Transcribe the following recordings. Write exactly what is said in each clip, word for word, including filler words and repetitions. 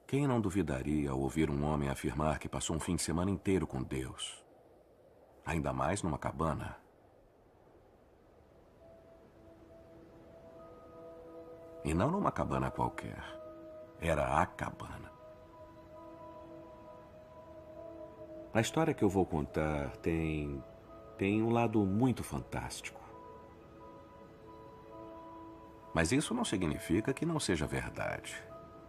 Quem não duvidaria ao ouvir um homem afirmar que passou um fim de semana inteiro com Deus? Ainda mais numa cabana. E não numa cabana qualquer. Era a cabana. A história que eu vou contar tem... tem um lado muito fantástico. Mas isso não significa que não seja verdade.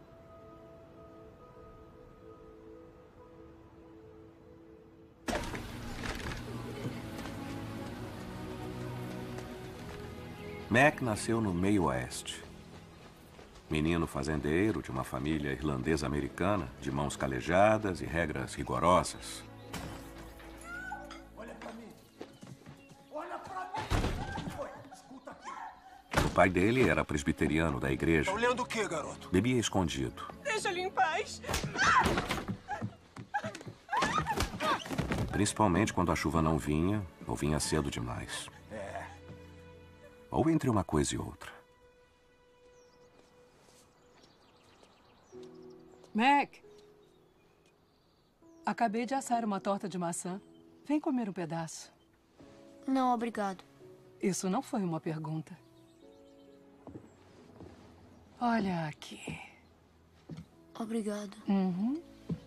Mac nasceu no meio oeste. Menino fazendeiro de uma família irlandesa-americana, de mãos calejadas e regras rigorosas. Olha pra mim! Olha pra mim! Oi, escuta aqui. O pai dele era presbiteriano da igreja. Tá olhando o quê, garoto? Bebia escondido. Deixa ele em paz. Principalmente quando a chuva não vinha, ou vinha cedo demais. É. Ou entre uma coisa e outra. Mac, acabei de assar uma torta de maçã. Vem comer um pedaço. Não, obrigado. Isso não foi uma pergunta. Olha aqui. Obrigado. Uhum.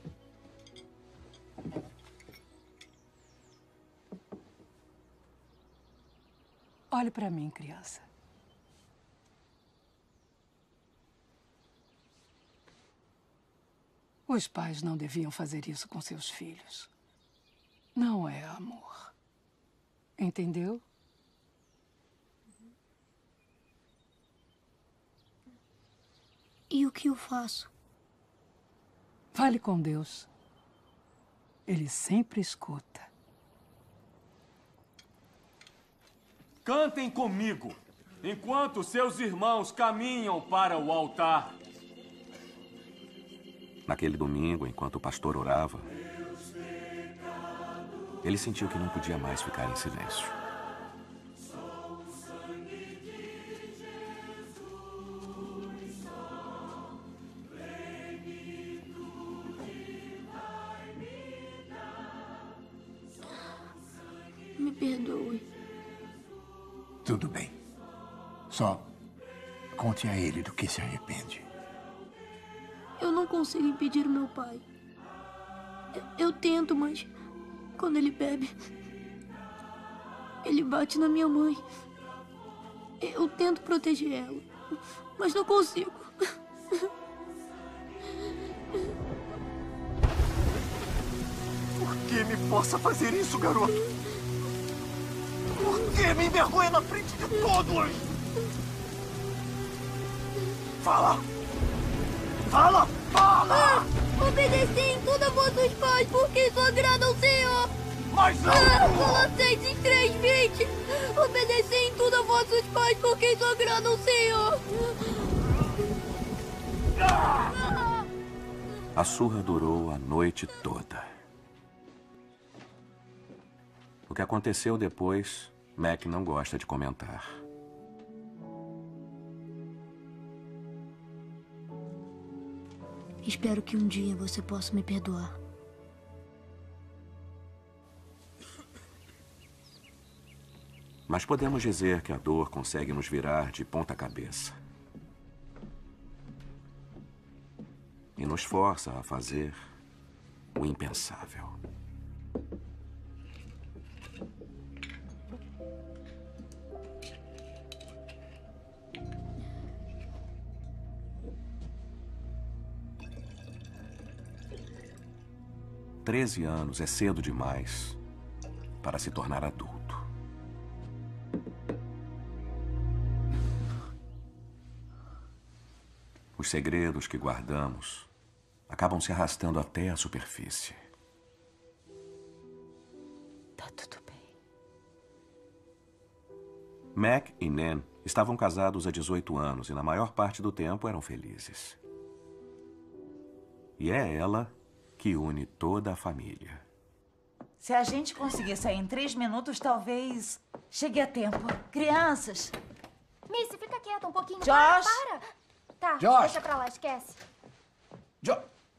Olhe para mim, criança. Os pais não deviam fazer isso com seus filhos. Não é amor. Entendeu? E o que eu faço? Fale com Deus. Ele sempre escuta. Cantem comigo, enquanto seus irmãos caminham para o altar. Naquele domingo, enquanto o pastor orava, ele sentiu que não podia mais ficar em silêncio. Me perdoe. Tudo bem. Só conte a ele do que se arrepende. Eu não consigo impedir o meu pai. Eu, eu tento, mas quando ele bebe, ele bate na minha mãe. Eu tento proteger ela, mas não consigo. Por que me possa fazer isso, garoto? Por que me envergonha na frente de todos? Fala! Fala! Fala! Ah, obedecer em tudo a vossos pais, porque isso agrada ao Senhor. Mais alto! Ah, Colossenses três, vinte. Obedecer em tudo a vossos pais, porque isso agrada ao Senhor. Ah! A surra durou a noite toda. O que aconteceu depois, Mac não gosta de comentar. Espero que um dia você possa me perdoar. Mas podemos dizer que a dor consegue nos virar de ponta cabeça. E nos força a fazer o impensável. Treze anos é cedo demais para se tornar adulto. Os segredos que guardamos acabam se arrastando até a superfície. Tá tudo bem. Mac e Nan estavam casados há dezoito anos e na maior parte do tempo eram felizes. E é ela que une toda a família. Se a gente conseguir sair em três minutos, talvez chegue a tempo. Crianças! Missy, fica quieta um pouquinho. Josh! Para, para. Tá, Josh! deixa pra lá, esquece. Jo...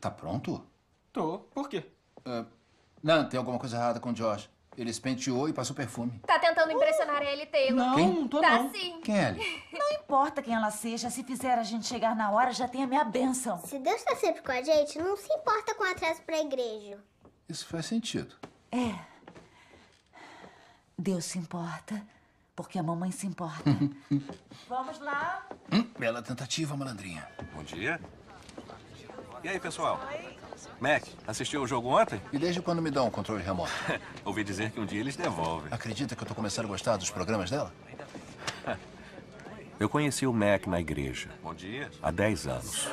Tá pronto? Tô. Por quê? Uh, não, tem alguma coisa errada com o Josh. Ele se penteou e passou perfume. Tá tentando impressionar a Ellie Taylor. Não, Quem? não tô Tá não. sim. Quem é ele? Não importa quem ela seja, se fizer a gente chegar na hora, já tem a minha bênção. Se Deus tá sempre com a gente, não se importa com atraso pra igreja. Isso faz sentido. É. Deus se importa, porque a mamãe se importa. Vamos lá. Hum, bela tentativa, malandrinha. Bom dia. E aí, pessoal? Mac, assistiu o jogo ontem? E desde quando me dão um controle remoto? Ouvi dizer que um dia eles devolvem. Acredita que eu tô começando a gostar dos programas dela? Eu conheci o Mac na igreja. Bom dia. Há dez anos.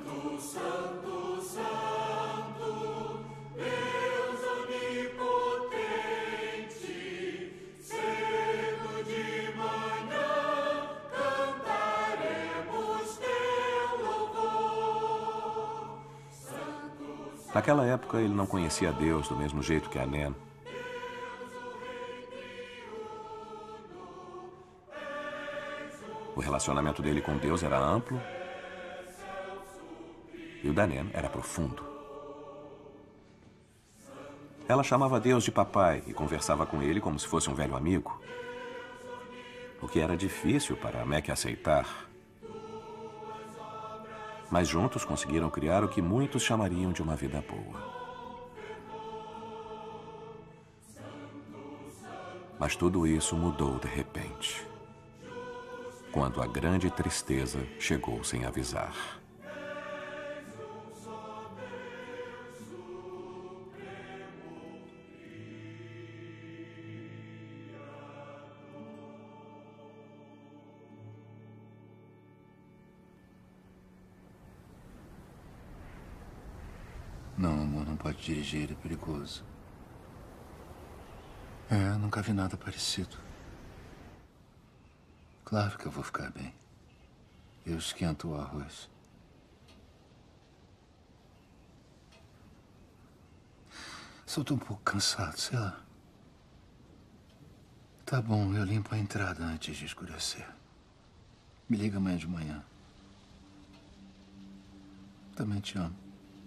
Naquela época, ele não conhecia Deus do mesmo jeito que a Nan. O relacionamento dele com Deus era amplo e o da Nan era profundo. Ela chamava Deus de papai e conversava com ele como se fosse um velho amigo, o que era difícil para a Mac aceitar. Mas juntos conseguiram criar o que muitos chamariam de uma vida boa. Mas tudo isso mudou de repente, quando a grande tristeza chegou sem avisar. Não, amor, não pode dirigir, é perigoso. É, nunca vi nada parecido. Claro que eu vou ficar bem. Eu esquento o arroz. Só tô um pouco cansado, sei lá. Tá bom, eu limpo a entrada antes de escurecer. Me liga amanhã de manhã. Também te amo.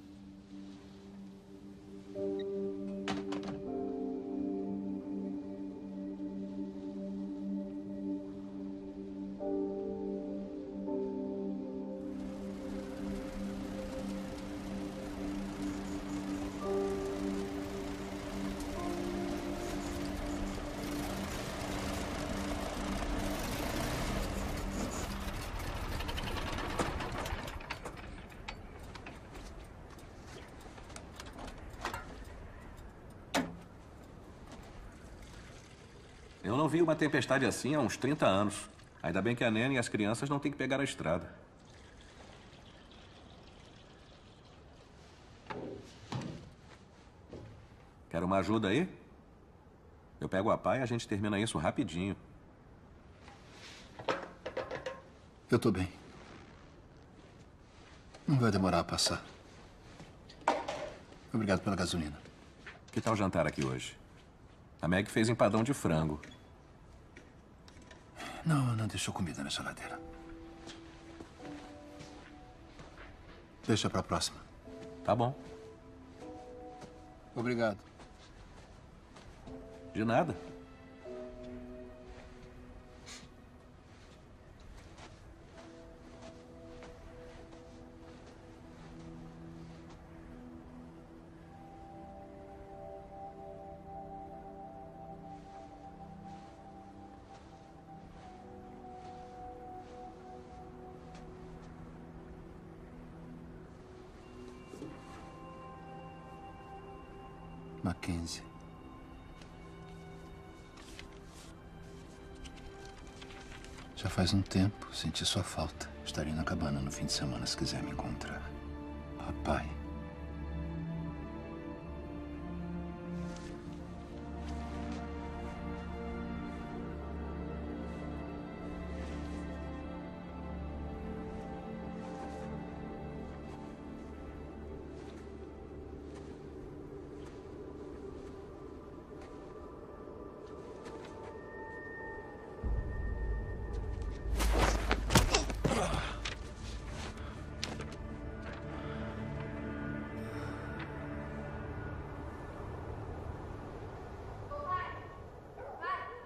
Eu não vi uma tempestade assim há uns trinta anos. Ainda bem que a Nena e as crianças não têm que pegar a estrada. Quer uma ajuda aí? Eu pego a pá e a gente termina isso rapidinho. Eu tô bem. Não vai demorar a passar. Obrigado pela gasolina. Que tal jantar aqui hoje? A Meg fez empadão de frango. Não, não deixou comida na geladeira. Deixa pra próxima. Tá bom. Obrigado. De nada. Mackenzie. Já faz um tempo, senti sua falta. Estarei na cabana no fim de semana se quiser me encontrar. Papai.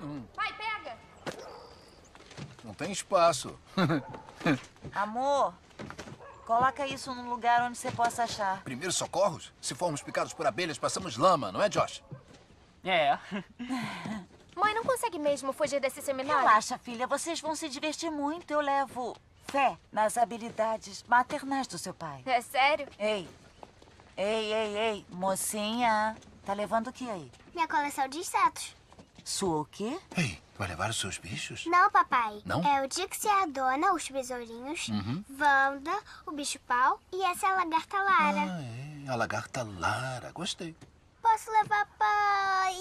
Hum. Pai, pega! Não tem espaço. Amor, coloca isso num lugar onde você possa achar. Primeiros socorros? Se formos picados por abelhas, passamos lama, não é, Josh? É. Mãe, não consegue mesmo fugir desse seminário? Relaxa, filha. Vocês vão se divertir muito. Eu levo fé nas habilidades maternais do seu pai. É sério? Ei. Ei, ei, ei. Mocinha. Tá levando o que aí? Minha coleção de insetos. Sua o quê? Ei, vai levar os seus bichos? Não, papai. Não? É o Dixie, a dona, os besourinhos, Uhum. Wanda, o bicho-pau e essa é a lagarta Lara. Ah, é. A lagarta Lara. Gostei. Posso levar, pai?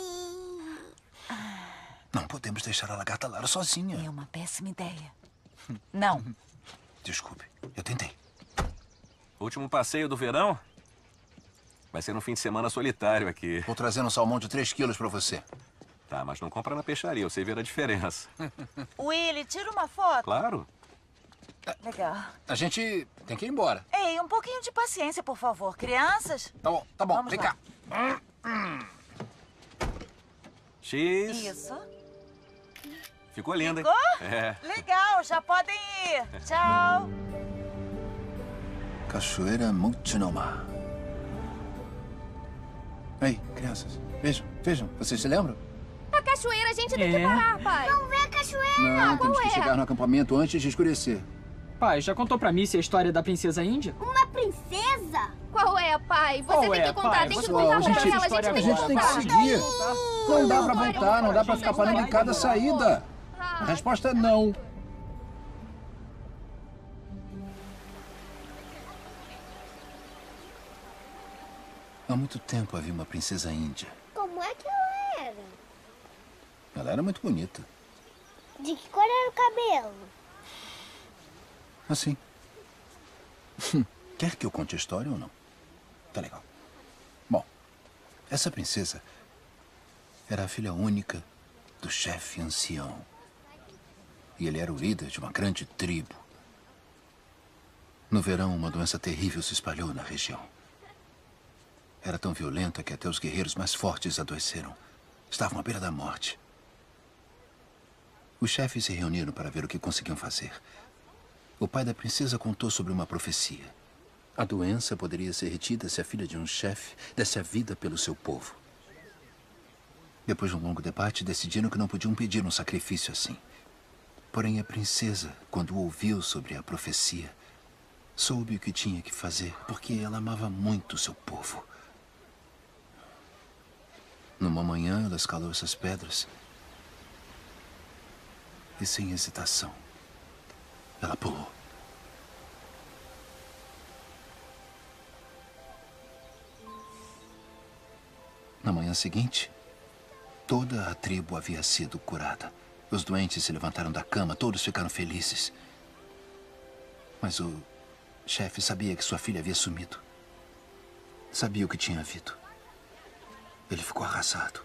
Não podemos deixar a lagarta Lara sozinha. É uma péssima ideia. Não. Desculpe, eu tentei. Último passeio do verão? Vai ser um fim de semana solitário aqui. Vou trazer um salmão de três quilos pra você. Tá, mas não compra na peixaria, eu sei ver a diferença. Willy, tira uma foto. Claro. Legal. A gente tem que ir embora. Ei, um pouquinho de paciência, por favor. Crianças? Tá bom, tá bom. Vamos Vem lá. cá. X. Isso. Ficou linda, hein? Ficou? É. Legal, já podem ir. Tchau. Cachoeira Multnomah. Ei, crianças, vejam, vejam. Vocês se lembram? A cachoeira a gente tem que É. parar, pai. Vamos ver a cachoeira. Não, qual temos que é? chegar no acampamento antes de escurecer. Pai, já contou pra Missy a história da princesa índia? Uma princesa? Qual é, pai? Você Qual tem é, que contar, pai? tem que Você- contar Pessoal, a pra gente- ela, a gente história tem que A gente tem que contar. seguir. Não dá pra voltar, não dá pra ficar parando em cada saída. Ah, A resposta é não. Há muito tempo havia uma princesa índia. Como é que ela era? Ela era muito bonita. De que cor era o cabelo? Assim. Quer que eu conte a história ou não? Tá legal. Bom, essa princesa era a filha única do chefe ancião. E ele era o líder de uma grande tribo. No verão, uma doença terrível se espalhou na região. Era tão violenta que até os guerreiros mais fortes adoeceram. Estavam à beira da morte. Os chefes se reuniram para ver o que conseguiam fazer. O pai da princesa contou sobre uma profecia. A doença poderia ser retida se a filha de um chefe desse a vida pelo seu povo. Depois de um longo debate, decidiram que não podiam pedir um sacrifício assim. Porém, a princesa, quando ouviu sobre a profecia, soube o que tinha que fazer, porque ela amava muito seu povo. Numa manhã, ela escalou essas pedras e, sem hesitação, ela pulou. Na manhã seguinte, toda a tribo havia sido curada. Os doentes se levantaram da cama, todos ficaram felizes. Mas o chefe sabia que sua filha havia sumido. Sabia o que tinha havido. Ele ficou arrasado.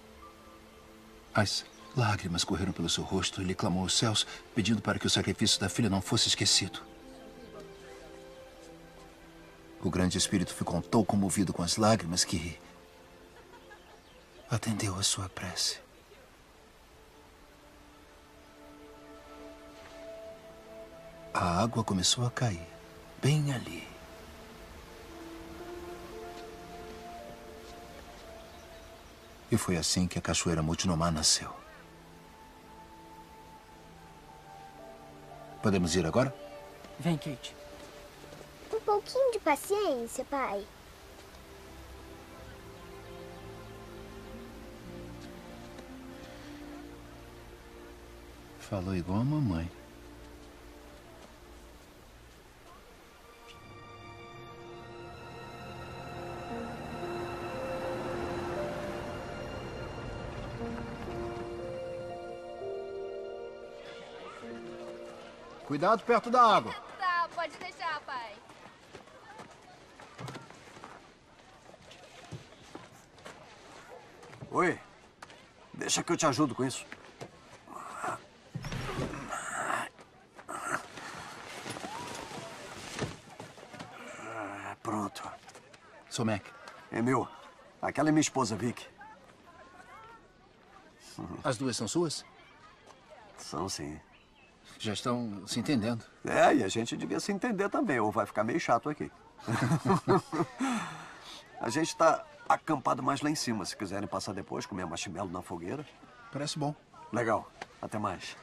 As lágrimas correram pelo seu rosto e ele clamou aos céus, pedindo para que o sacrifício da filha não fosse esquecido. O grande espírito ficou tão comovido com as lágrimas que atendeu a sua prece. A água começou a cair, bem ali. E foi assim que a cachoeira Multnomah nasceu. Podemos ir agora? Vem, Kate. Um pouquinho de paciência, pai. Falou igual a mamãe. Cuidado perto da água. Tá, pode deixar, pai. Oi, deixa que eu te ajudo com isso. Pronto. Sou Mac. É meu. Aquela é minha esposa, Vicky. As duas são suas? São, sim. Já estão se entendendo. É, e a gente devia se entender também, ou vai ficar meio chato aqui. A gente está acampado mais lá em cima. Se quiserem passar depois, comer marshmallow na fogueira. Parece bom. Legal. Até mais.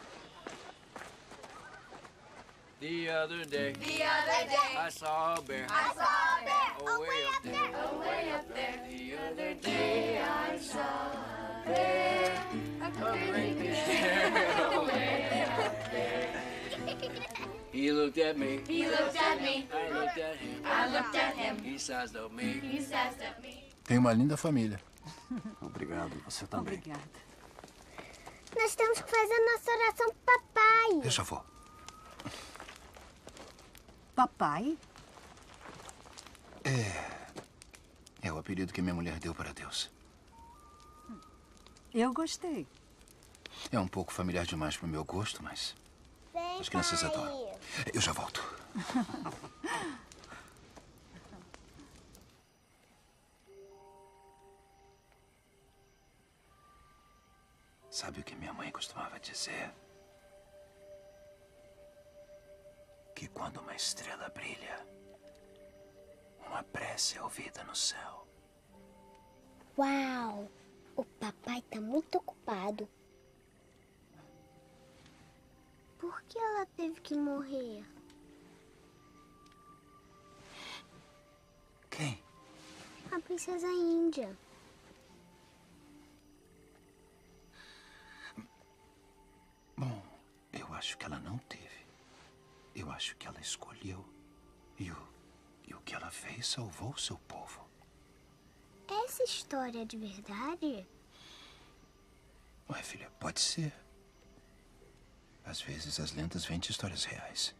The other day, The other day, I saw a bear. I saw a bear Away up there. away up there. The other day, I saw a bear. A great big bear away up there. He looked at me. He looked at me. I looked at him. I looked at him. He sized up me. He sized at me. Tem uma linda família. Obrigado, você também. Obrigada. Nós temos que fazer a nossa oração pro papai. Eu já vou. Papai? É. É o apelido que minha mulher deu para Deus. Eu gostei. É um pouco familiar demais para o meu gosto, mas Vem, as crianças pai. adoram. Eu já volto. Sabe o que minha mãe costumava dizer? Que quando uma estrela brilha, uma prece é ouvida no céu. Uau! O papai tá muito ocupado. Por que ela teve que morrer? Quem? A princesa Índia. Bom, eu acho que ela não teve. Eu acho que ela escolheu. E o, e o que ela fez salvou seu povo. Essa história é de verdade? Ué, filha, pode ser. Às vezes as lendas vêm de histórias reais.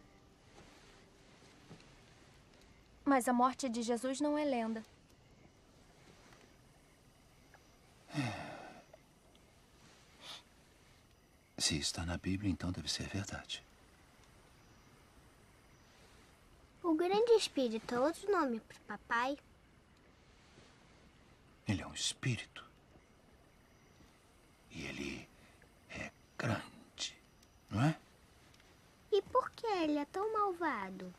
Mas a morte de Jesus não é lenda. Se está na Bíblia, então deve ser verdade. O Grande Espírito é outro nome pro papai? Ele é um espírito. E ele é grande, não é? E por que ele é tão malvado?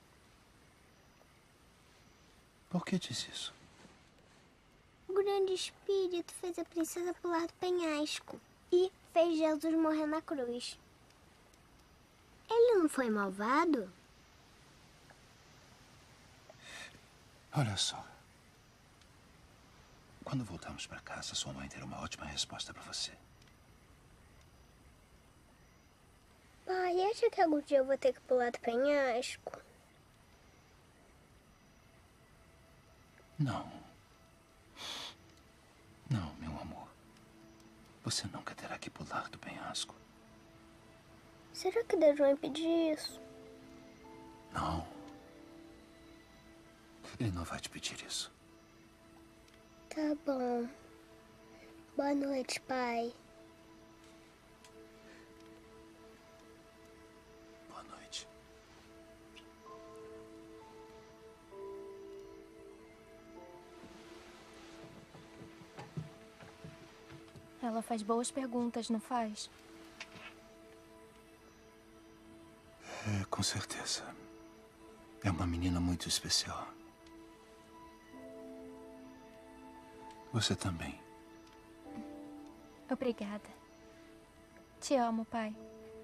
Por que diz isso? O Grande Espírito fez a princesa pular do penhasco e fez Jesus morrer na cruz. Ele não foi malvado? Olha só. Quando voltarmos para casa, sua mãe terá uma ótima resposta para você. Pai, acha que algum dia eu vou ter que pular do penhasco? Não. Não, meu amor. Você nunca terá que pular do penhasco. Será que Deus vai impedir isso? Não. Ele não vai te pedir isso. Tá bom. Boa noite, pai. Boa noite. Ela faz boas perguntas, não faz? É, com certeza. É uma menina muito especial. Você também. Obrigada. Te amo, pai.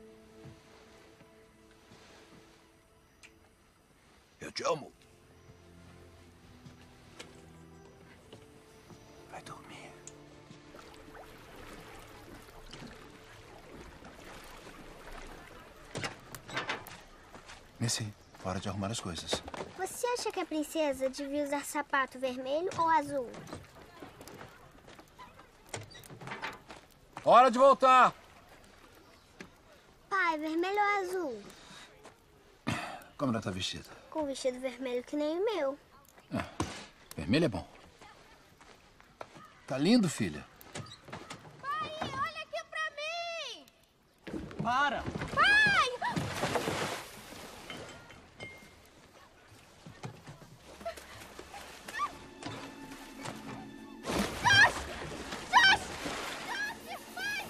Eu te amo. Vai dormir. Missy, hora de arrumar as coisas. Você acha que a princesa devia usar sapato vermelho ou azul? Hora de voltar! Pai, vermelho ou azul? Como ela tá vestida? Com vestido vermelho que nem o meu. Vermelho é bom. Tá lindo, filha. Pai, olha aqui pra mim! Para! Pai! Josh! Josh! Josh! Pai!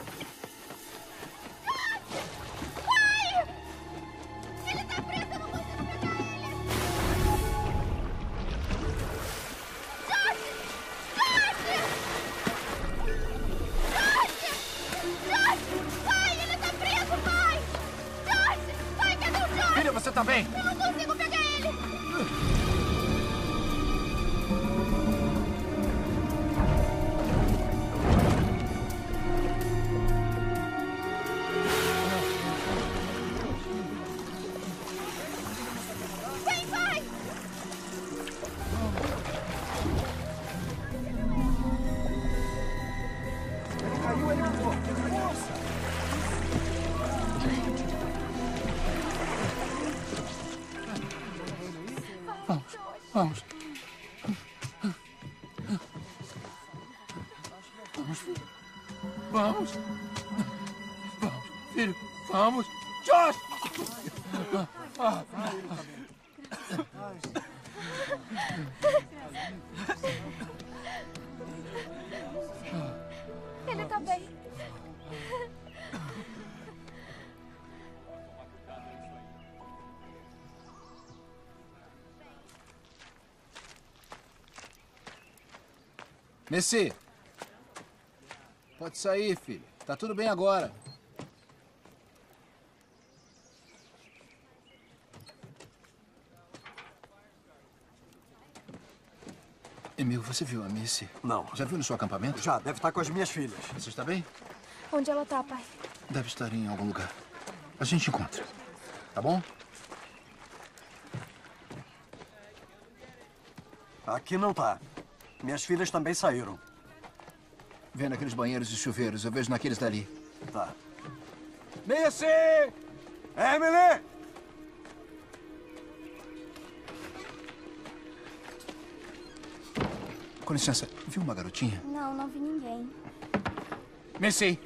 tá bem? Eu não consigo pegar ele! Vem, pai! Ele caiu, ele voou. Força! Vamos. Vamos. Vamos. Vamos, filho. Vamos. Josh! Ele tá bem. Messi! Pode sair, filho. Tá tudo bem agora. Emil, você viu a Missy? Não. Já viu no seu acampamento? Já, deve estar com as minhas filhas. Você está bem? Onde ela tá, pai? Deve estar em algum lugar. A gente encontra. Tá bom? Aqui não tá. Minhas filhas também saíram. Vê naqueles banheiros e chuveiros. Eu vejo naqueles dali. Tá. Missy! Emily! Com licença, viu uma garotinha? Não, não vi ninguém. Missy!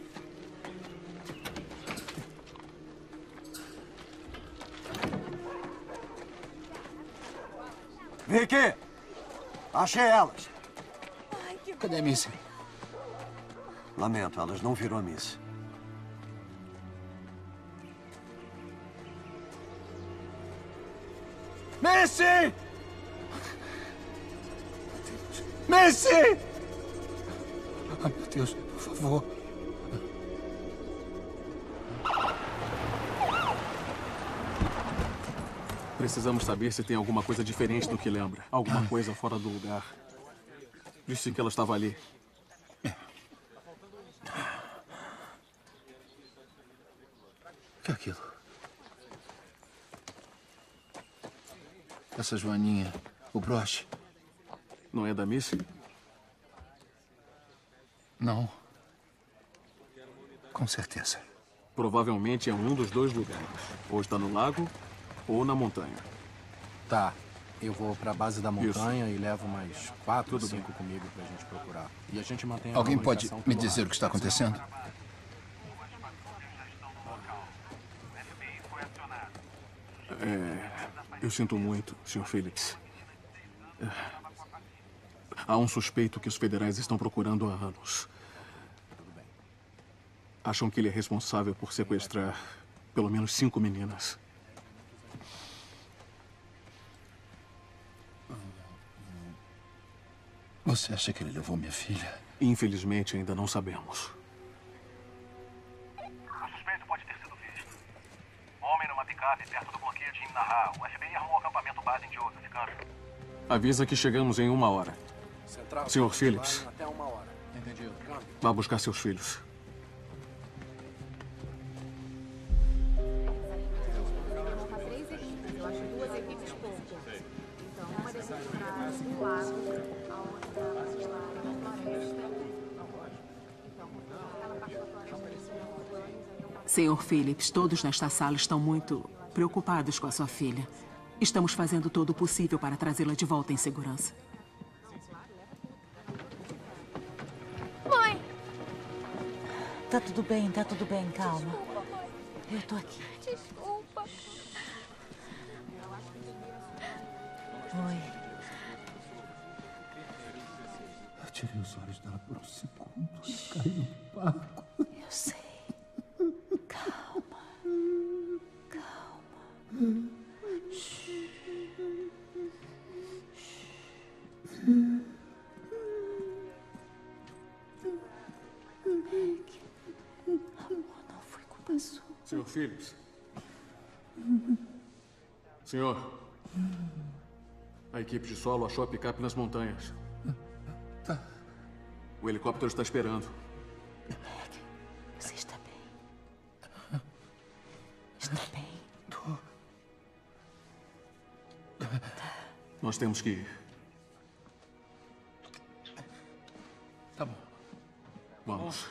Vicky! Achei elas. Ai, que Cadê a Missy? Lamento, elas não viram a Miss. Missy! Missy! Ah, meu Deus, por favor. Precisamos saber se tem alguma coisa diferente do que lembra. Alguma coisa fora do lugar. Disse que ela estava ali. O que é aquilo? Essa joaninha, o broche. Não é da Missy? Não. Com certeza. Provavelmente é um dos dois lugares. Ou está no lago, ou na montanha. Tá. Eu vou pra base da montanha Isso. e levo mais quatro ou cinco comigo pra gente procurar. E a gente mantém a Alguém pode me pelo dizer ar. o que está acontecendo? É, eu sinto muito, senhor Phillips. É, há um suspeito que os federais estão procurando há anos. Acham que ele é responsável por sequestrar pelo menos cinco meninas. Você acha que ele levou minha filha? Infelizmente, ainda não sabemos. O suspeito pode ter sido visto. Homem numa picape perto do bloqueio de Imnahar. O F B I armou o acampamento base em Joseph, Câmbio. Avisa que chegamos em uma hora. Central, senhor Phillips. Até uma hora. Entendido. Câmbio. Vá buscar seus filhos. senhor Phillips, todos nesta sala estão muito preocupados com a sua filha. Estamos fazendo todo o possível para trazê-la de volta em segurança. Mãe! Tá tudo bem, tá tudo bem, calma. Desculpa, mãe. Eu tô aqui. Desculpa. Oi. Eu tirei os olhos dela por um segundo e caiu no barco. Eu sei. Calma. Calma. Shhh. Meg, amor, não foi culpa sua. senhor Phillips. Senhor, a equipe de solo achou a picape nas montanhas. Tá. O helicóptero está esperando. Você está bem? Está bem? Tô. Nós temos que ir. Tá bom. Vamos.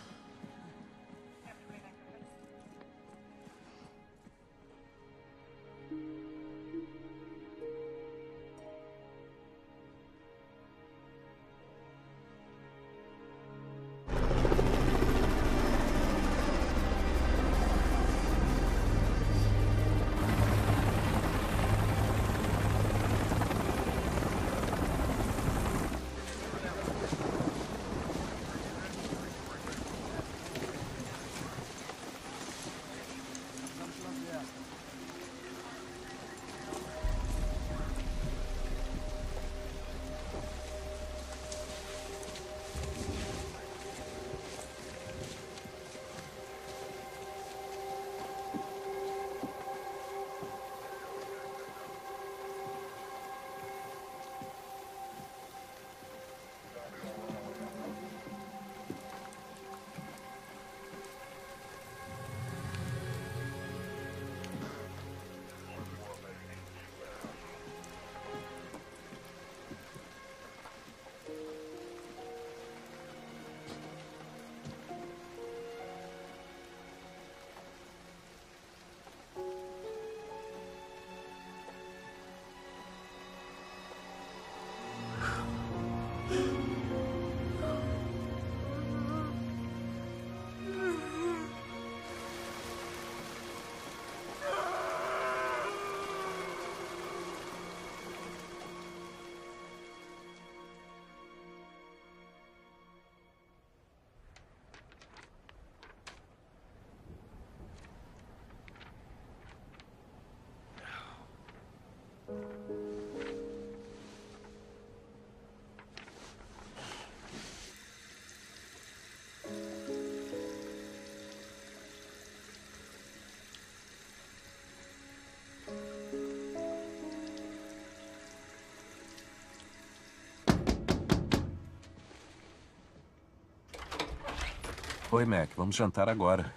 Oi, Mac. Vamos jantar agora.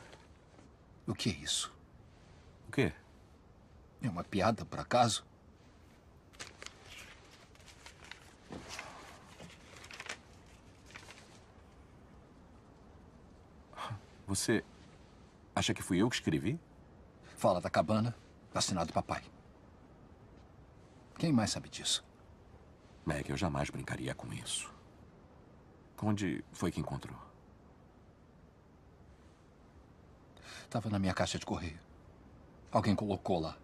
O que é isso? O quê? É uma piada, por acaso? Você acha que fui eu que escrevi? Fala da cabana, assinado papai. Quem mais sabe disso? Mac, eu jamais brincaria com isso. Onde foi que encontrou? Estava na minha caixa de correio. Alguém colocou lá.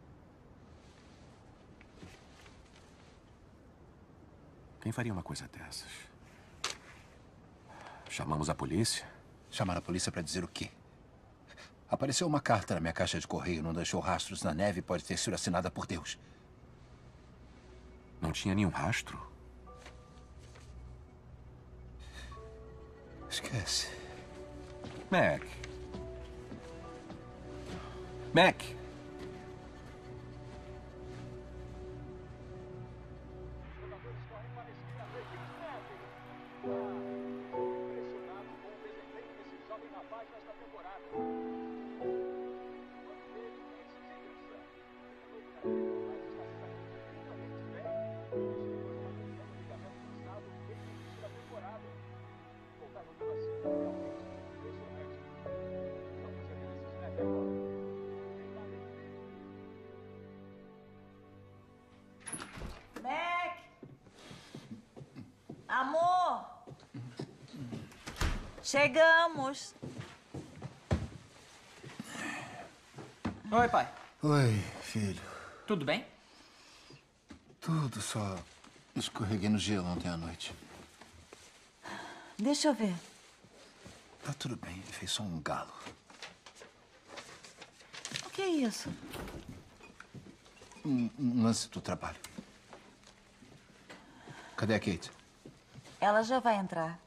Quem faria uma coisa dessas? Chamamos a polícia? Chamar a polícia para dizer o quê? Apareceu uma carta na minha caixa de correio, não deixou rastros na neve e pode ter sido assinada por Deus. Não tinha nenhum rastro? Esquece. Mac. Mac. Mac! Amor! Chegamos! Oi, pai. Oi, filho. Tudo bem? Tudo, só escorreguei no gelo ontem à noite. Deixa eu ver. Tá tudo bem, ele fez só um galo. O que é isso? Um, um lance do trabalho. Cadê a Kate? Ela já vai entrar.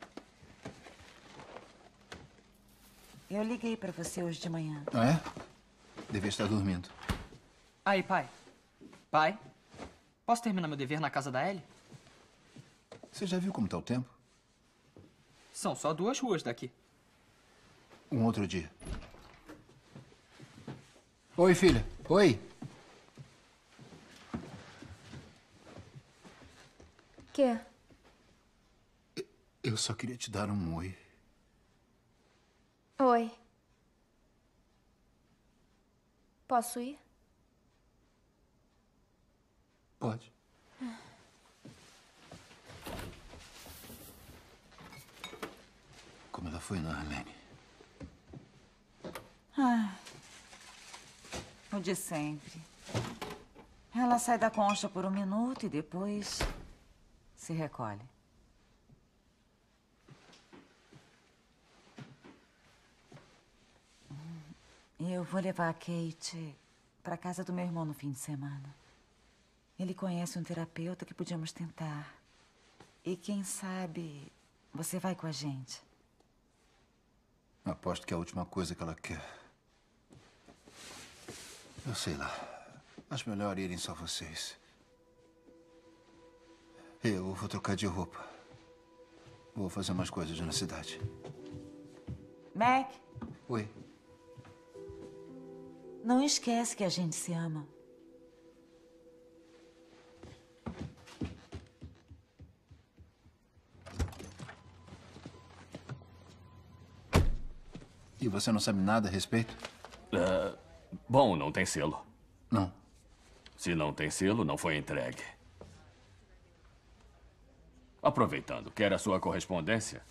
Eu liguei pra você hoje de manhã. Ah, é? Devia estar dormindo. Aí, pai. Pai, posso terminar meu dever na casa da Ellie? Você já viu como está o tempo? São só duas ruas daqui. Um outro dia. Oi, filha. Oi. Quê? Eu só queria te dar um oi. Oi. Posso ir? Pode. Como ela foi, não, Helene? Ah, o de sempre. Ela sai da concha por um minuto e depois se recolhe. Eu vou levar a Kate para casa do meu irmão no fim de semana. Ele conhece um terapeuta que podíamos tentar. E quem sabe você vai com a gente. Aposto que é a última coisa que ela quer. Eu sei lá. Acho melhor irem só vocês. Eu vou trocar de roupa. Vou fazer umas coisas na cidade. Mac? Oi. Não esquece que a gente se ama. E você não sabe nada a respeito? Uh, bom, não tem selo. Não. Se não tem selo, não foi entregue. Aproveitando, quer a sua correspondência?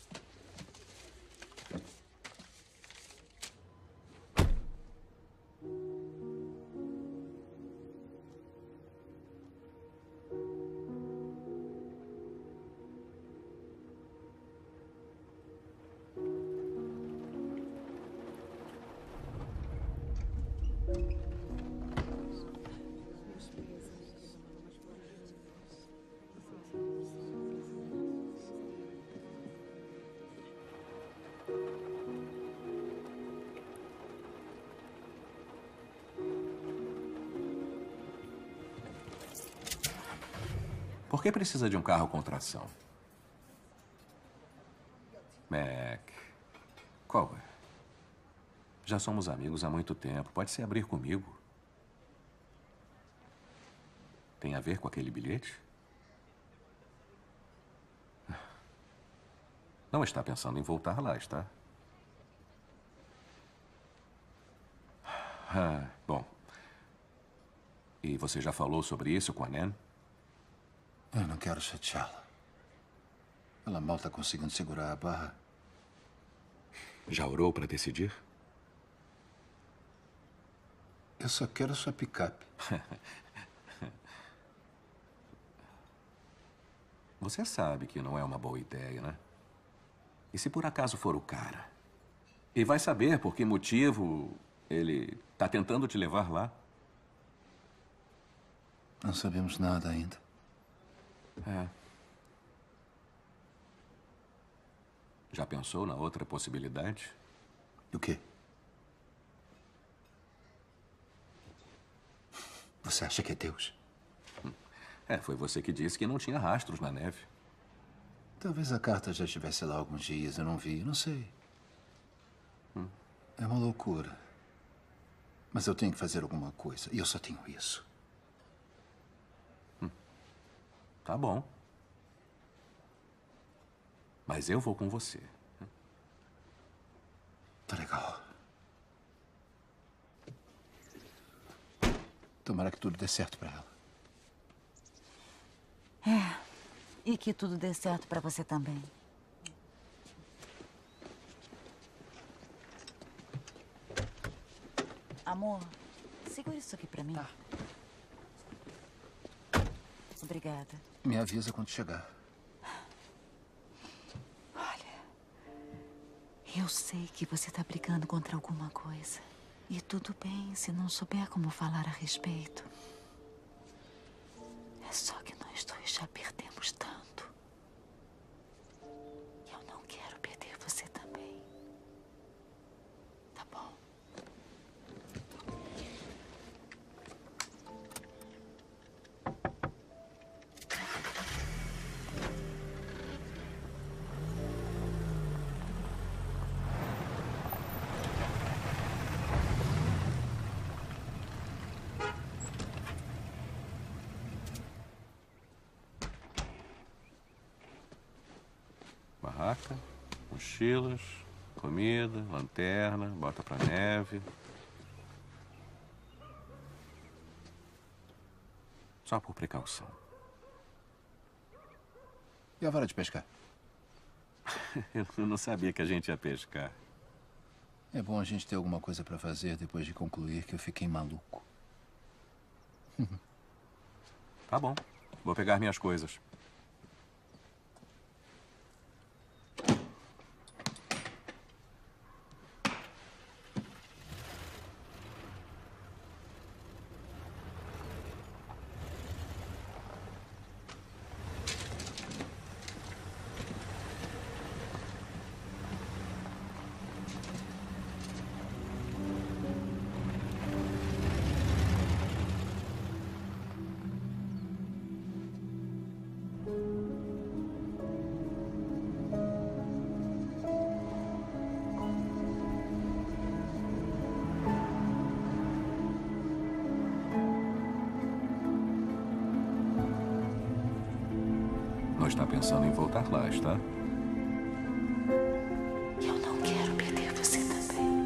Por que precisa de um carro com tração? Mac, qual é? Já somos amigos há muito tempo. Pode se abrir comigo. Tem a ver com aquele bilhete? Não está pensando em voltar lá, está? Ah, bom. E você já falou sobre isso com a Nan? Eu não quero chateá-la. Ela mal está conseguindo segurar a barra. Já orou para decidir? Eu só quero sua picape. Você sabe que não é uma boa ideia, né? E se por acaso for o cara? E vai saber por que motivo ele está tentando te levar lá? Não sabemos nada ainda. É. Já pensou na outra possibilidade? O quê? Você acha que é Deus? É, foi você que disse que não tinha rastros na neve. Talvez a carta já estivesse lá há alguns dias, eu não vi, não sei. Hum. É uma loucura. Mas eu tenho que fazer alguma coisa, e eu só tenho isso. Hum. Tá bom. Mas eu vou com você. Tá legal. Tomara que tudo dê certo pra ela. É, e que tudo dê certo pra você também. Amor, segura isso aqui pra mim. Tá. Obrigada. Me avisa quando chegar. Olha, eu sei que você tá brigando contra alguma coisa. E tudo bem se não souber como falar a respeito. É só que nós dois já perdemos tanto. E eu não quero perder você também. Tá bom? barraca, mochilas, comida, lanterna, bota pra neve. Só por precaução. E a vara de pescar? Eu não sabia que a gente ia pescar. É bom a gente ter alguma coisa pra fazer depois de concluir que eu fiquei maluco. Tá bom. Vou pegar minhas coisas. Não está pensando em voltar lá, está? Eu não quero perder você também.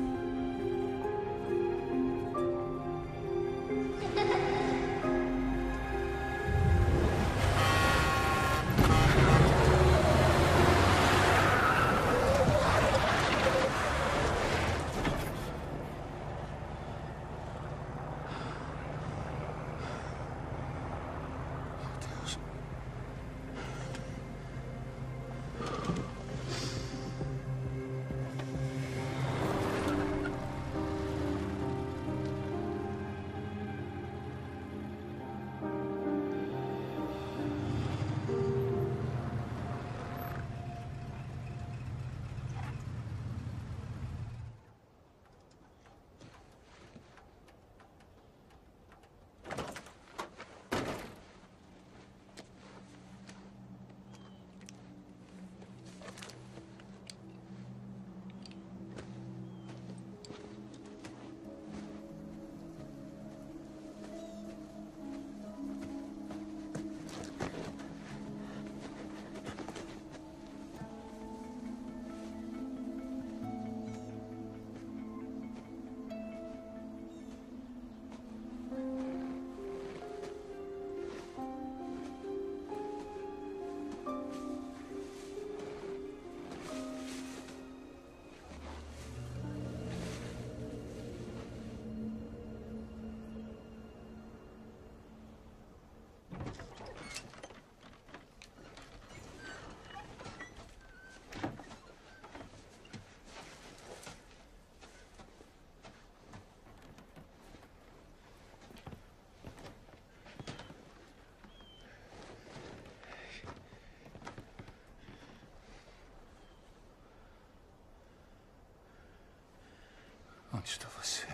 Onde está você?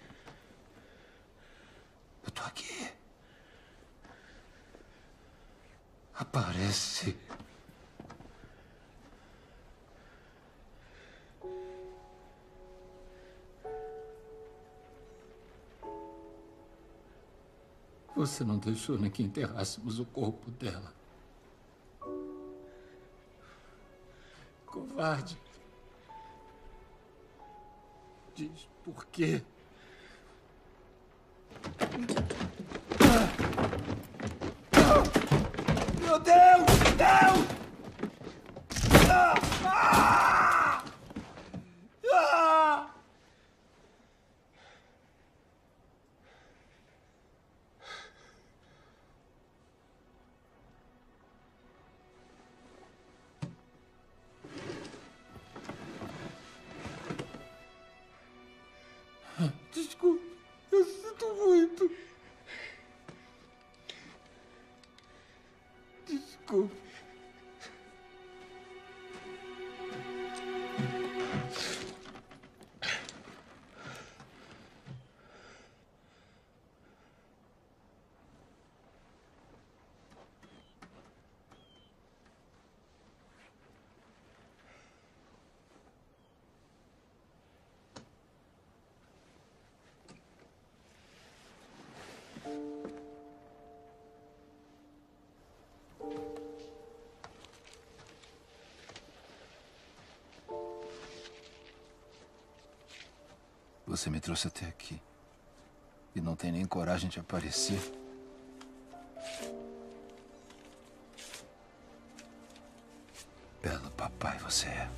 Eu tô aqui. Aparece. Você não deixou nem que enterrássemos o corpo dela. Covarde. Diz por quê? Meu Deus! Deus! Ah! Ah! Ah! Desculpe, eu sinto muito. Desculpe. Você me trouxe até aqui. E não tem nem coragem de aparecer. Belo papai você é.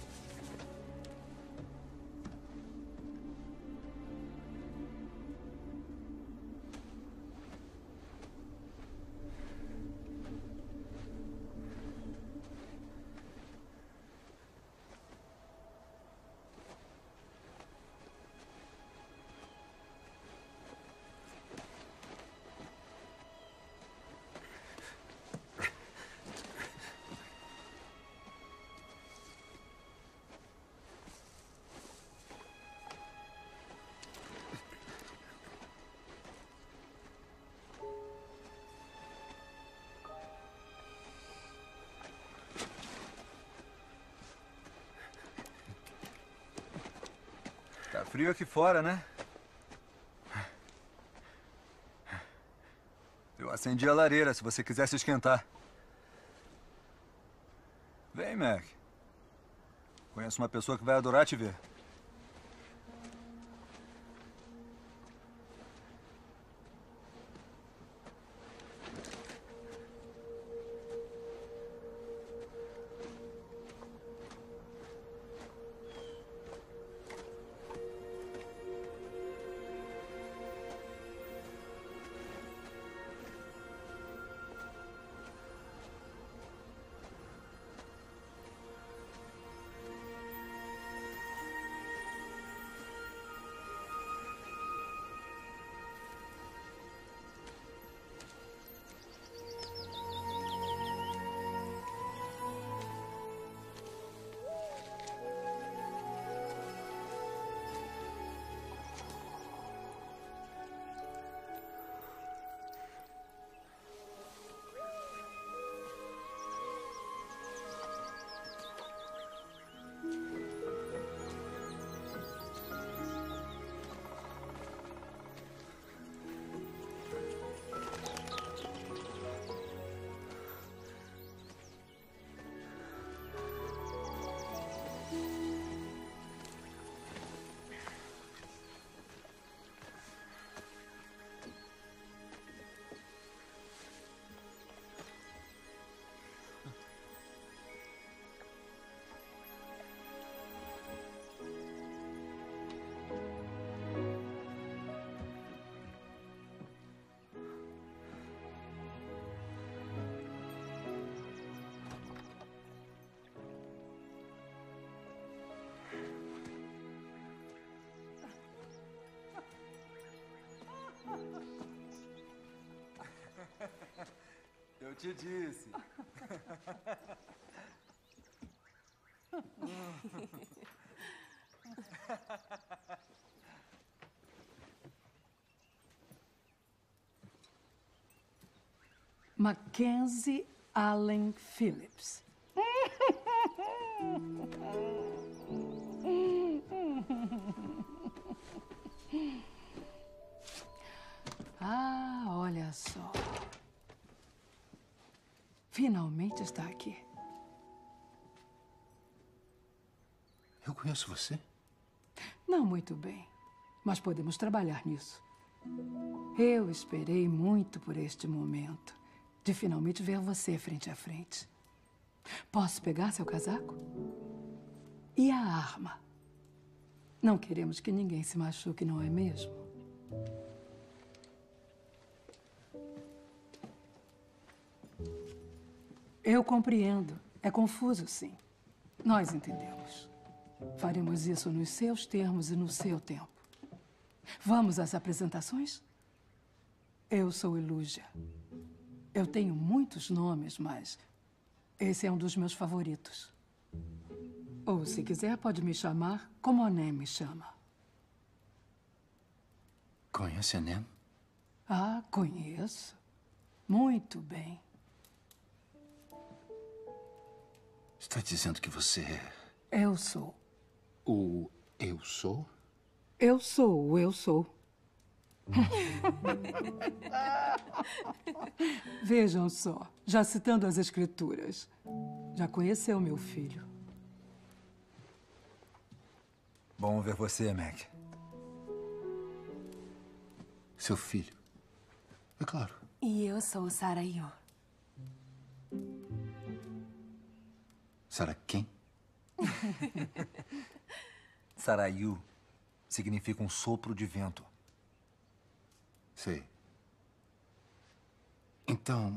Tá frio aqui fora, né? Eu acendi a lareira se você quiser se esquentar. Vem, Mac. Conheço uma pessoa que vai adorar te ver. Eu te disse. Mackenzie Allen Phillips. Ah, olha só. Finalmente está aqui. Eu conheço você? Não muito bem, mas podemos trabalhar nisso. Eu esperei muito por este momento, de finalmente ver você frente a frente. Posso pegar seu casaco? E a arma? Não queremos que ninguém se machuque, não é mesmo? Eu compreendo. É confuso, sim. Nós entendemos. Faremos isso nos seus termos e no seu tempo. Vamos às apresentações? Eu sou Ilúgia. Eu tenho muitos nomes, mas esse é um dos meus favoritos. Ou, se quiser, pode me chamar como a Nem me chama. Conhece a Nem? Ah, conheço. Muito bem. Está dizendo que você é... Eu sou. O eu sou? Eu sou o eu sou. Vejam só, já citando as escrituras. Já conheceu meu filho. Bom ver você, Mac. Seu filho. É claro. E eu sou Sarayu. Sara quem? Sarayu significa um sopro de vento. Sei. Então,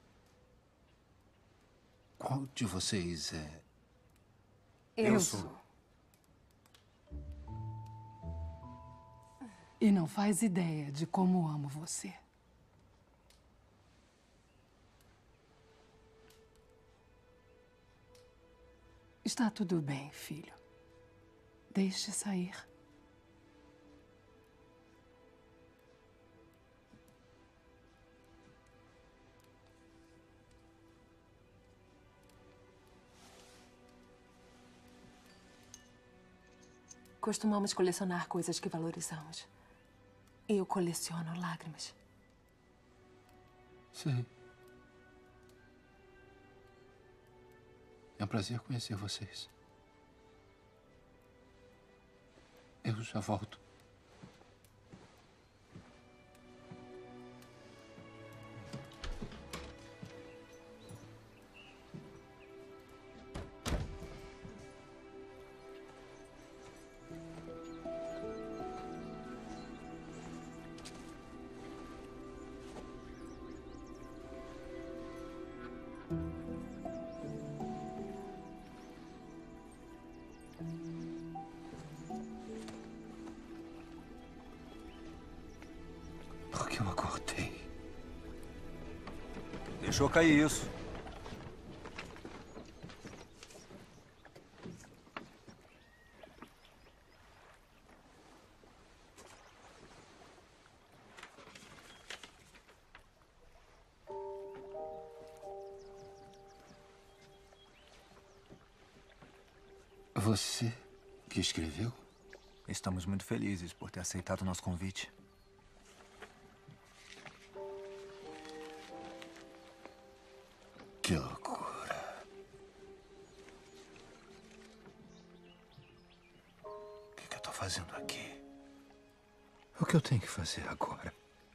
qual de vocês é... Eu, Eu sou. sou. E não faz ideia de como amo você. Está tudo bem, filho. Deixe sair. Costumamos colecionar coisas que valorizamos. Eu coleciono lágrimas. Sei. É um prazer conhecer vocês. Eu já volto. Por que eu acordei? Deixou cair isso. Você que escreveu? Estamos muito felizes por ter aceitado o nosso convite. Que loucura. O que, que eu tô fazendo aqui? O que eu tenho que fazer agora?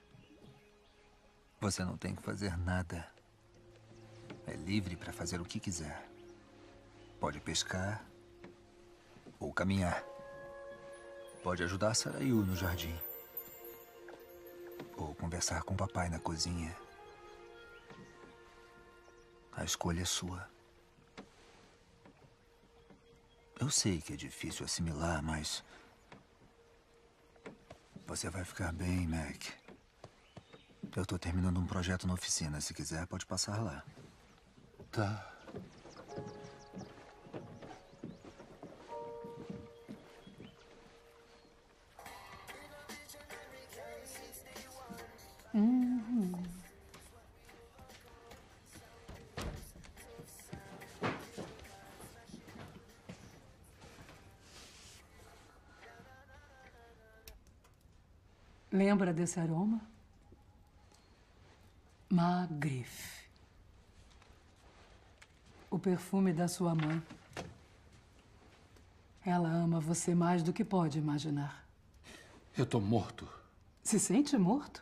Você não tem que fazer nada. É livre para fazer o que quiser. Pode pescar ou caminhar. Pode ajudar a Sarayu no jardim. Ou conversar com o papai na cozinha. A escolha é sua. Eu sei que é difícil assimilar, mas... Você vai ficar bem, Mac. Eu tô terminando um projeto na oficina. Se quiser, pode passar lá. Tá. Uhum. Lembra desse aroma? Magrife. O perfume da sua mãe. Ela ama você mais do que pode imaginar. Eu tô morto. Se sente morto?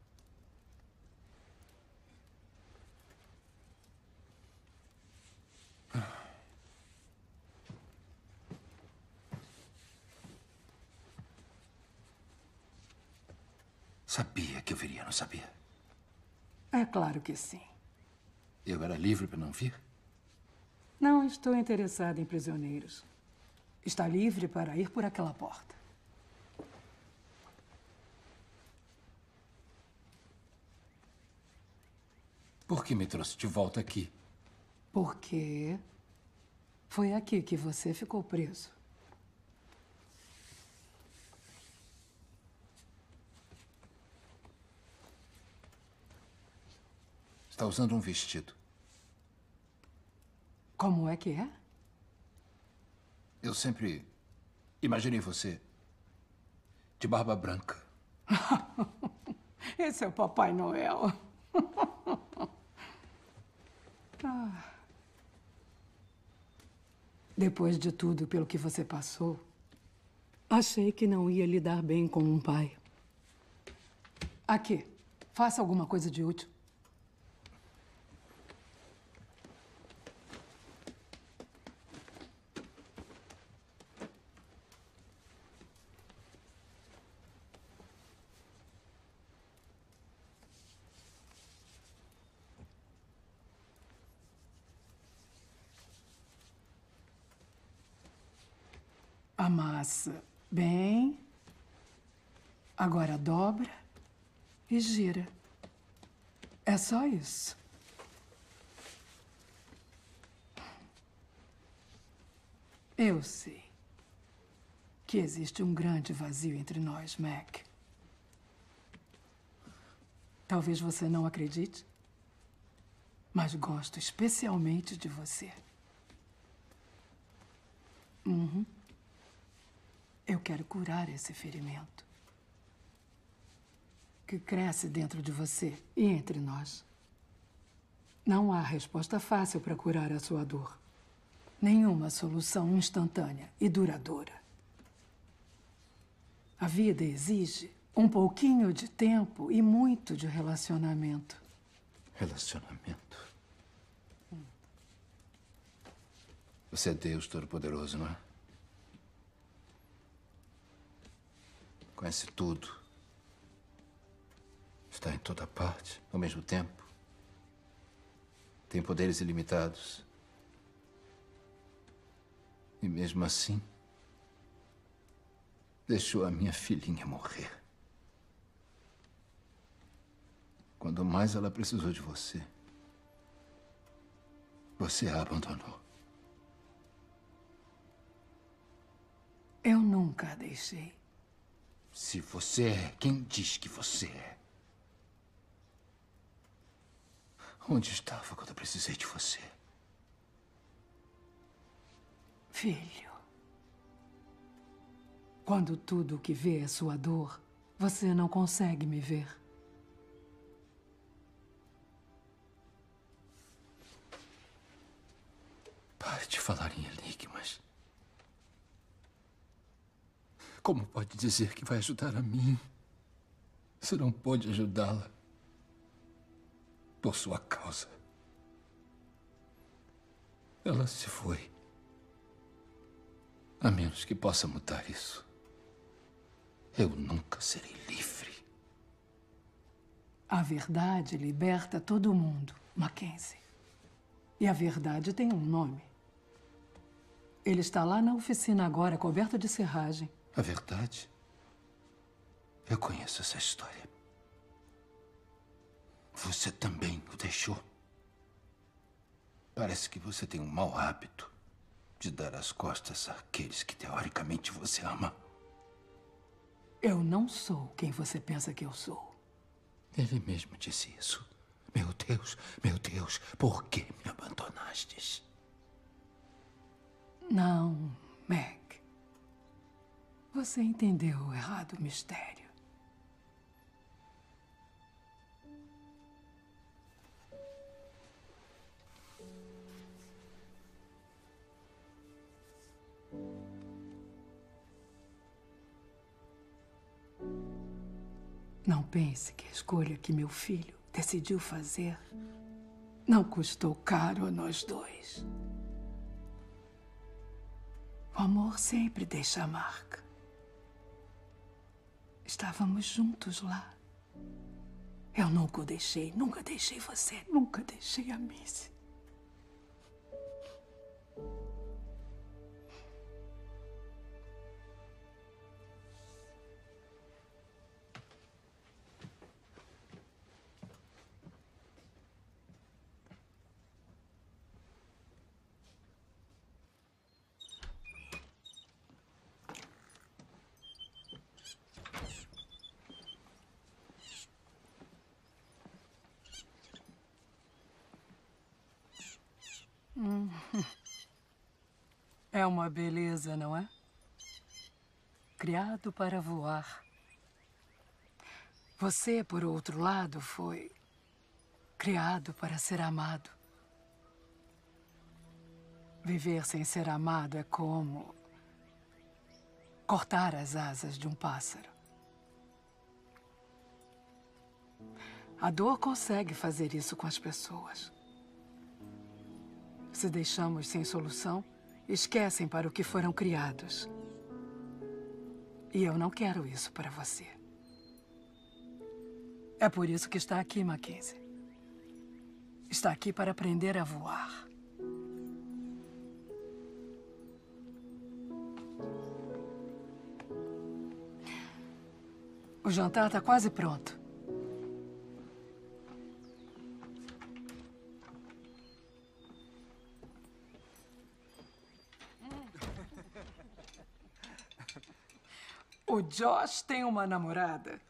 Sabia que eu viria, não sabia? É claro que sim. Eu era livre para não vir? Não estou interessada em prisioneiros. Está livre para ir por aquela porta. Por que me trouxe de volta aqui? Porque foi aqui que você ficou preso. Está usando um vestido. Como é que é? Eu sempre imaginei você de barba branca. Esse é o Papai Noel. Ah. Depois de tudo pelo que você passou, achei que não ia lidar bem com um pai. Aqui. Faça alguma coisa de útil. Amassa bem. Agora dobra e gira. É só isso. Eu sei que existe um grande vazio entre nós, Mac. Talvez você não acredite, mas gosto especialmente de você. Uhum. Eu quero curar esse ferimento que cresce dentro de você e entre nós. Não há resposta fácil para curar a sua dor. Nenhuma solução instantânea e duradoura. A vida exige um pouquinho de tempo e muito de relacionamento. Relacionamento? Você é Deus Todo-Poderoso, não é? Conhece tudo. Está em toda parte, ao mesmo tempo. Tem poderes ilimitados. E mesmo assim, deixou a minha filhinha morrer. Quando mais ela precisou de você, você a abandonou. Eu nunca a deixei. Se você é quem diz que você é. Onde estava quando eu precisei de você? Filho, quando tudo o que vê é sua dor, você não consegue me ver. Pare de falar em enigmas. Como pode dizer que vai ajudar a mim, se não pôde ajudá-la por sua causa? Ela se foi. A menos que possa mudar isso, eu nunca serei livre. A verdade liberta todo mundo, Mackenzie. E a verdade tem um nome. Ele está lá na oficina agora, coberto de serragem. A verdade? Eu conheço essa história. Você também o deixou. Parece que você tem um mau hábito de dar as costas àqueles que teoricamente você ama. Eu não sou quem você pensa que eu sou. Ele mesmo disse isso. Meu Deus, meu Deus, por que me abandonastes? Não, Mac. Você entendeu errado o mistério. Não pense que a escolha que meu filho decidiu fazer não custou caro a nós dois. O amor sempre deixa a marca. Estávamos juntos lá. Eu nunca o deixei, nunca deixei você, nunca deixei a Missy. Hum. É uma beleza, não é? Criado para voar. Você, por outro lado, foi criado para ser amado. Viver sem ser amado é como cortar as asas de um pássaro. A dor consegue fazer isso com as pessoas. Se deixamos sem solução, esquecem para o que foram criados. E eu não quero isso para você. É por isso que está aqui, Mackenzie. Está aqui para aprender a voar. O jantar está quase pronto. O Josh tem uma namorada.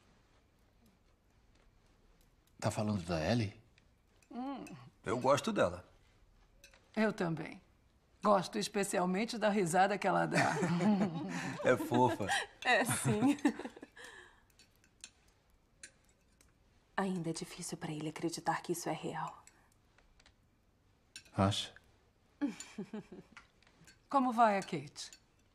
Tá falando da Ellie? Hum, Eu gosto dela. eu também. Gosto especialmente da risada que ela dá. É fofa. É, sim. Ainda é difícil para ele acreditar que isso é real. Acha? Como vai a Kate?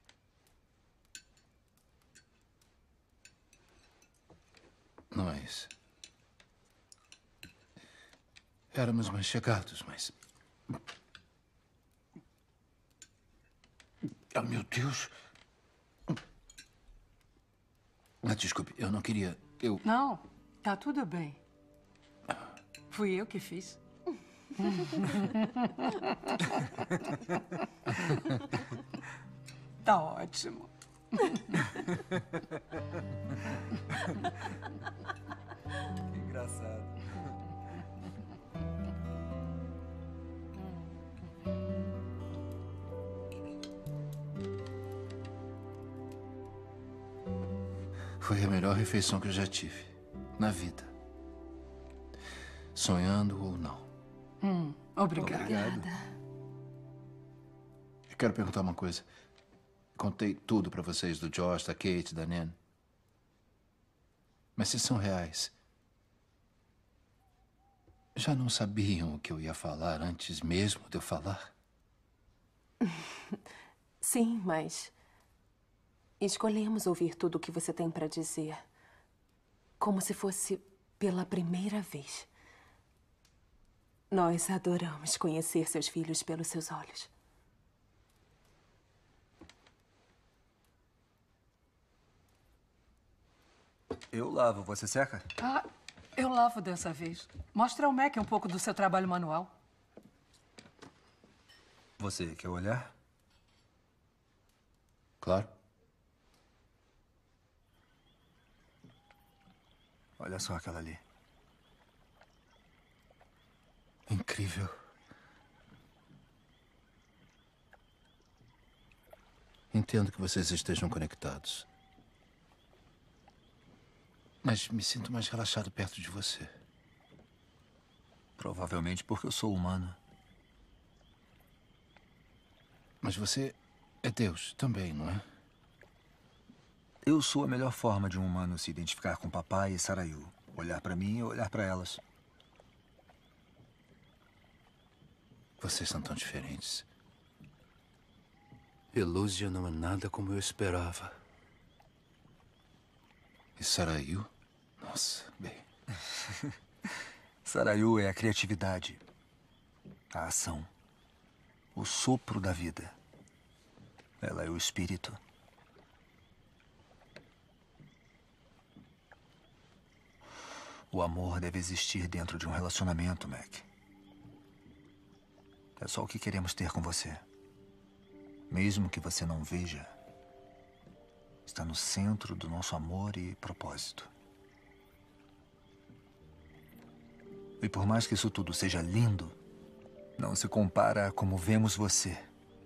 Não é isso. Éramos mais chegados, mas... Ah, meu Deus. Ah, desculpe, eu não queria... Eu... Não, tá tudo bem. Fui eu que fiz. Tá ótimo. Que engraçado. Foi a melhor refeição que eu já tive. Na vida. Sonhando ou não. Hum, obrigada. Obrigado. Eu quero perguntar uma coisa. Contei tudo pra vocês do Josh, da Kate, da Nan. Mas se são reais, já não sabiam o que eu ia falar antes mesmo de eu falar? Sim, mas... escolhemos ouvir tudo o que você tem para dizer. Como se fosse pela primeira vez. Nós adoramos conhecer seus filhos pelos seus olhos. Eu lavo, você seca? Ah, eu lavo dessa vez. Mostra ao Mac um pouco do seu trabalho manual. Você quer olhar? Claro. Olha só aquela ali. Incrível. Entendo que vocês estejam conectados. Mas me sinto mais relaxado perto de você. Provavelmente porque eu sou humano. Mas você é Deus também, não é? Eu sou a melhor forma de um humano se identificar com papai e Sarayu. Olhar pra mim e olhar pra elas. Vocês são tão diferentes. Elúzia não é nada como eu esperava. E Sarayu? Nossa, bem... Sarayu é a criatividade, a ação, o sopro da vida. Ela é o espírito. O amor deve existir dentro de um relacionamento, Mac. É só o que queremos ter com você. Mesmo que você não veja, está no centro do nosso amor e propósito. E por mais que isso tudo seja lindo, não se compara a como vemos você.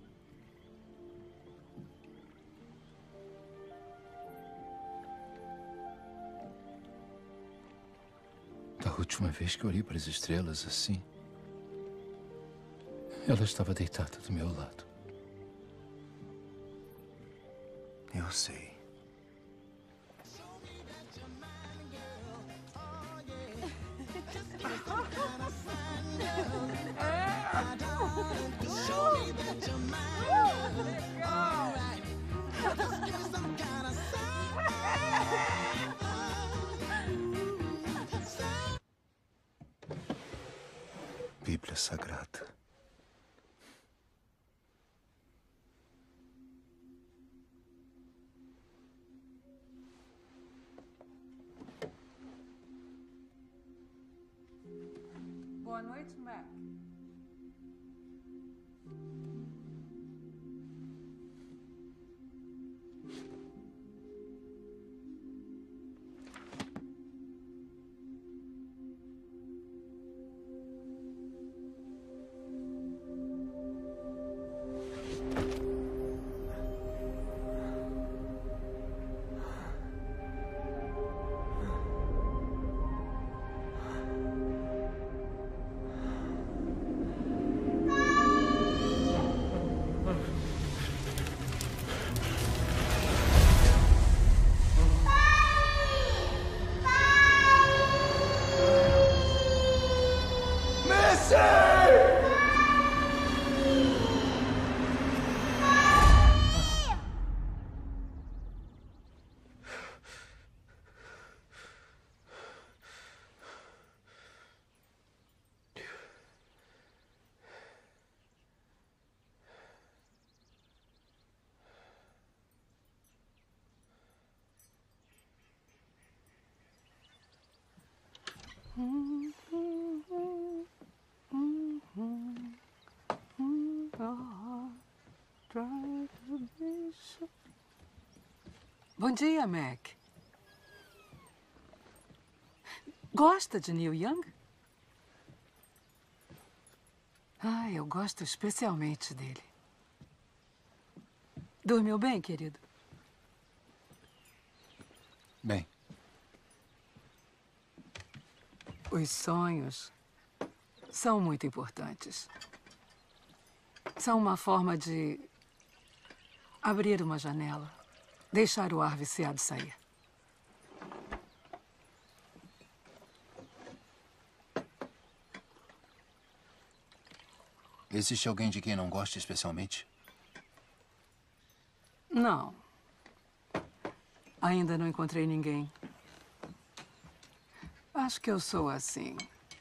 Da última vez que eu olhei para as estrelas assim, ela estava deitada do meu lado. Eu sei. Bíblia Sagrada. Boa noite, Mac. Bom dia, Mac. Gosta de Neil Young? Ah, eu gosto especialmente dele. Dormiu bem, querido? Bem. Os sonhos são muito importantes. São uma forma de abrir uma janela, deixar o ar viciado sair. Existe alguém de quem não goste especialmente? Não. Ainda não encontrei ninguém. Acho que eu sou assim.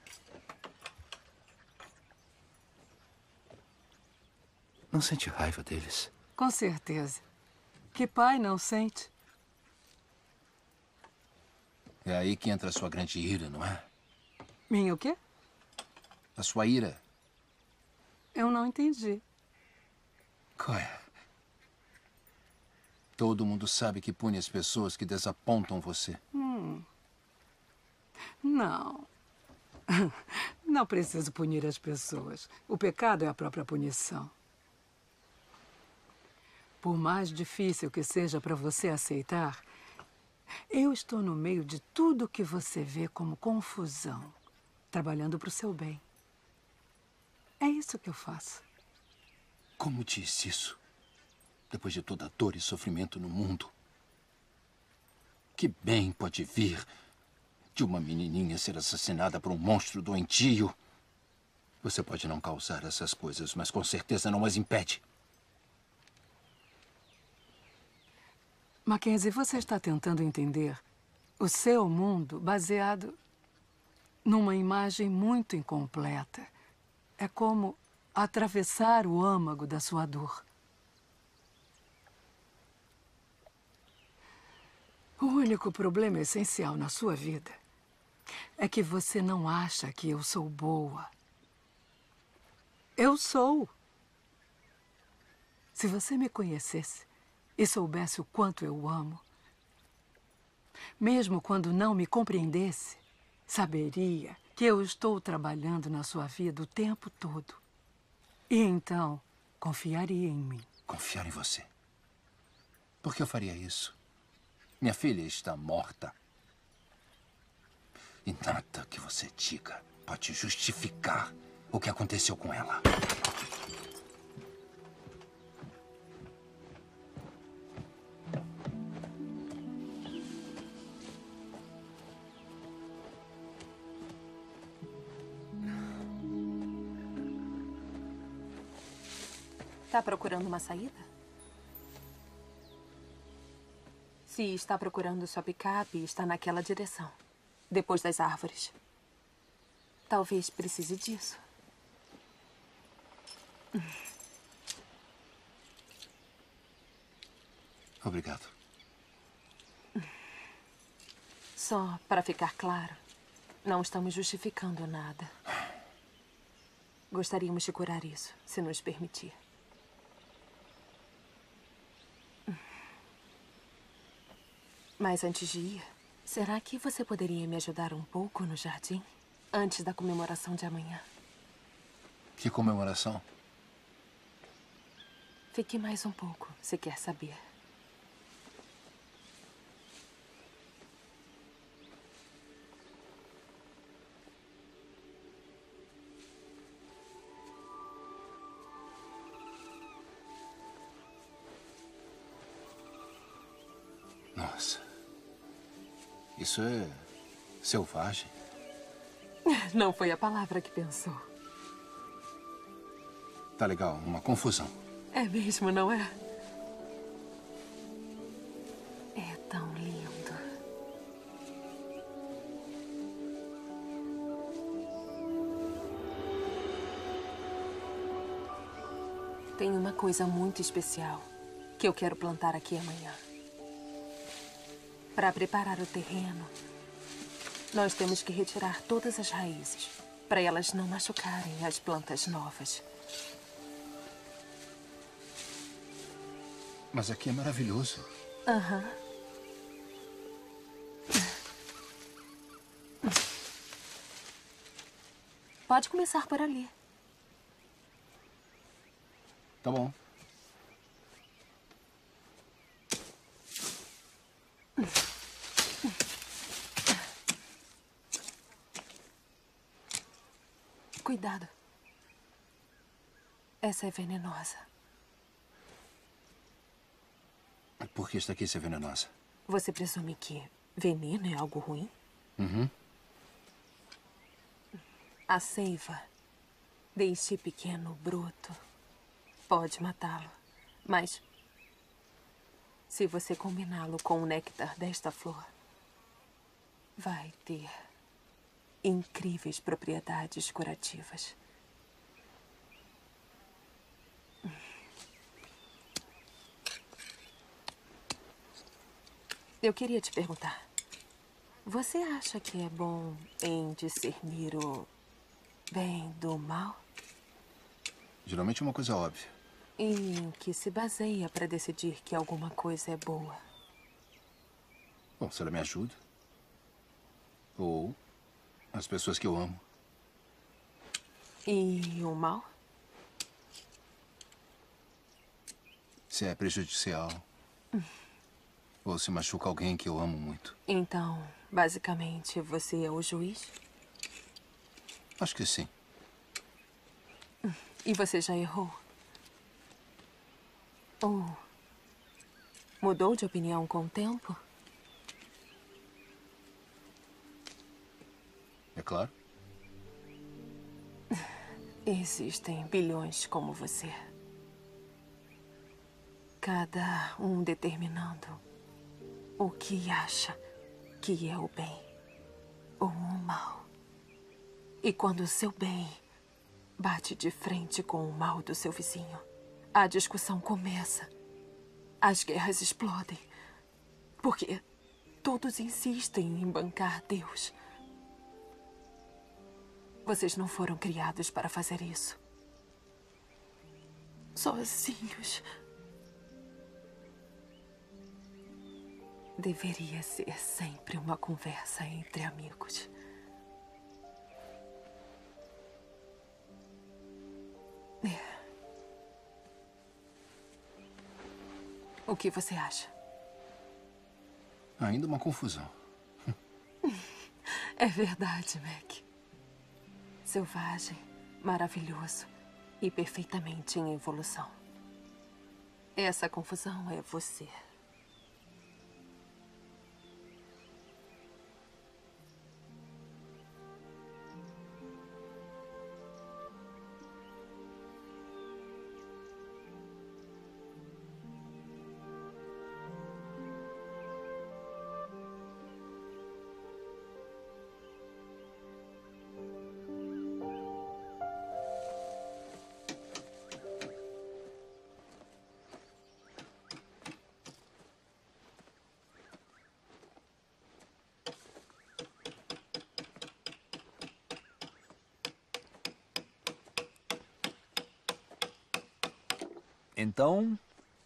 Não sente raiva deles? Com certeza. Que pai não sente? É aí que entra a sua grande ira, não é? Minha o quê? A sua ira. Eu não entendi. Qual é? Todo mundo sabe que pune as pessoas que desapontam você. Hum. Não. Não preciso punir as pessoas. O pecado é a própria punição. Por mais difícil que seja para você aceitar, eu estou no meio de tudo que você vê como confusão, trabalhando para o seu bem. É isso que eu faço. Como disse isso? Depois de toda a dor e sofrimento no mundo. Que bem pode vir de uma menininha ser assassinada por um monstro doentio? Você pode não causar essas coisas, mas com certeza não as impede. Mackenzie, você está tentando entender o seu mundo baseado numa imagem muito incompleta. É como atravessar o âmago da sua dor. O único problema essencial na sua vida é que você não acha que eu sou boa. Eu sou. Se você me conhecesse e soubesse o quanto eu amo, mesmo quando não me compreendesse, saberia que eu estou trabalhando na sua vida o tempo todo. E então, confiaria em mim. Confiar em você? Por que eu faria isso? Minha filha está morta. E nada que você diga pode justificar o que aconteceu com ela. Está procurando uma saída? Se está procurando sua picape, está naquela direção. Depois das árvores. Talvez precise disso. Obrigado. Só para ficar claro, não estamos justificando nada. Gostaríamos de curar isso, se nos permitir. Mas antes de ir, será que você poderia me ajudar um pouco no jardim? Antes da comemoração de amanhã. Que comemoração? Fique mais um pouco, se quer saber. Nossa. Isso é selvagem. Não foi a palavra que pensou. Tá legal, uma confusão. É mesmo, não é? É tão lindo. Tem uma coisa muito especial que eu quero plantar aqui amanhã. Para preparar o terreno, nós temos que retirar todas as raízes, para elas não machucarem as plantas novas. Mas aqui é maravilhoso. Aham. Pode começar por ali. Tá bom. Cuidado. Essa é venenosa. Por que esta aqui é venenosa? Você presume que veneno é algo ruim? Uhum. A seiva deste pequeno broto pode matá-lo, mas se você combiná-lo com o néctar desta flor, vai ter incríveis propriedades curativas. Eu queria te perguntar, você acha que é bom em discernir o bem do mal? Geralmente é uma coisa óbvia. E em que se baseia para decidir que alguma coisa é boa? Bom, se ela me ajuda. Ou as pessoas que eu amo. E o mal? Se é prejudicial. Ou se machuca alguém que eu amo muito. Então, basicamente, você é o juiz? Acho que sim. E você já errou? Ou mudou de opinião com o tempo? É claro. Existem bilhões como você. Cada um determinando o que acha que é o bem ou o mal. E quando o seu bem bate de frente com o mal do seu vizinho, a discussão começa. As guerras explodem. Porque todos insistem em bancar Deus. Vocês não foram criados para fazer isso. Sozinhos. Deveria ser sempre uma conversa entre amigos. É. O que você acha? Ainda uma confusão. É verdade, Mac. Selvagem, maravilhoso e perfeitamente em evolução. Essa confusão é você. Então...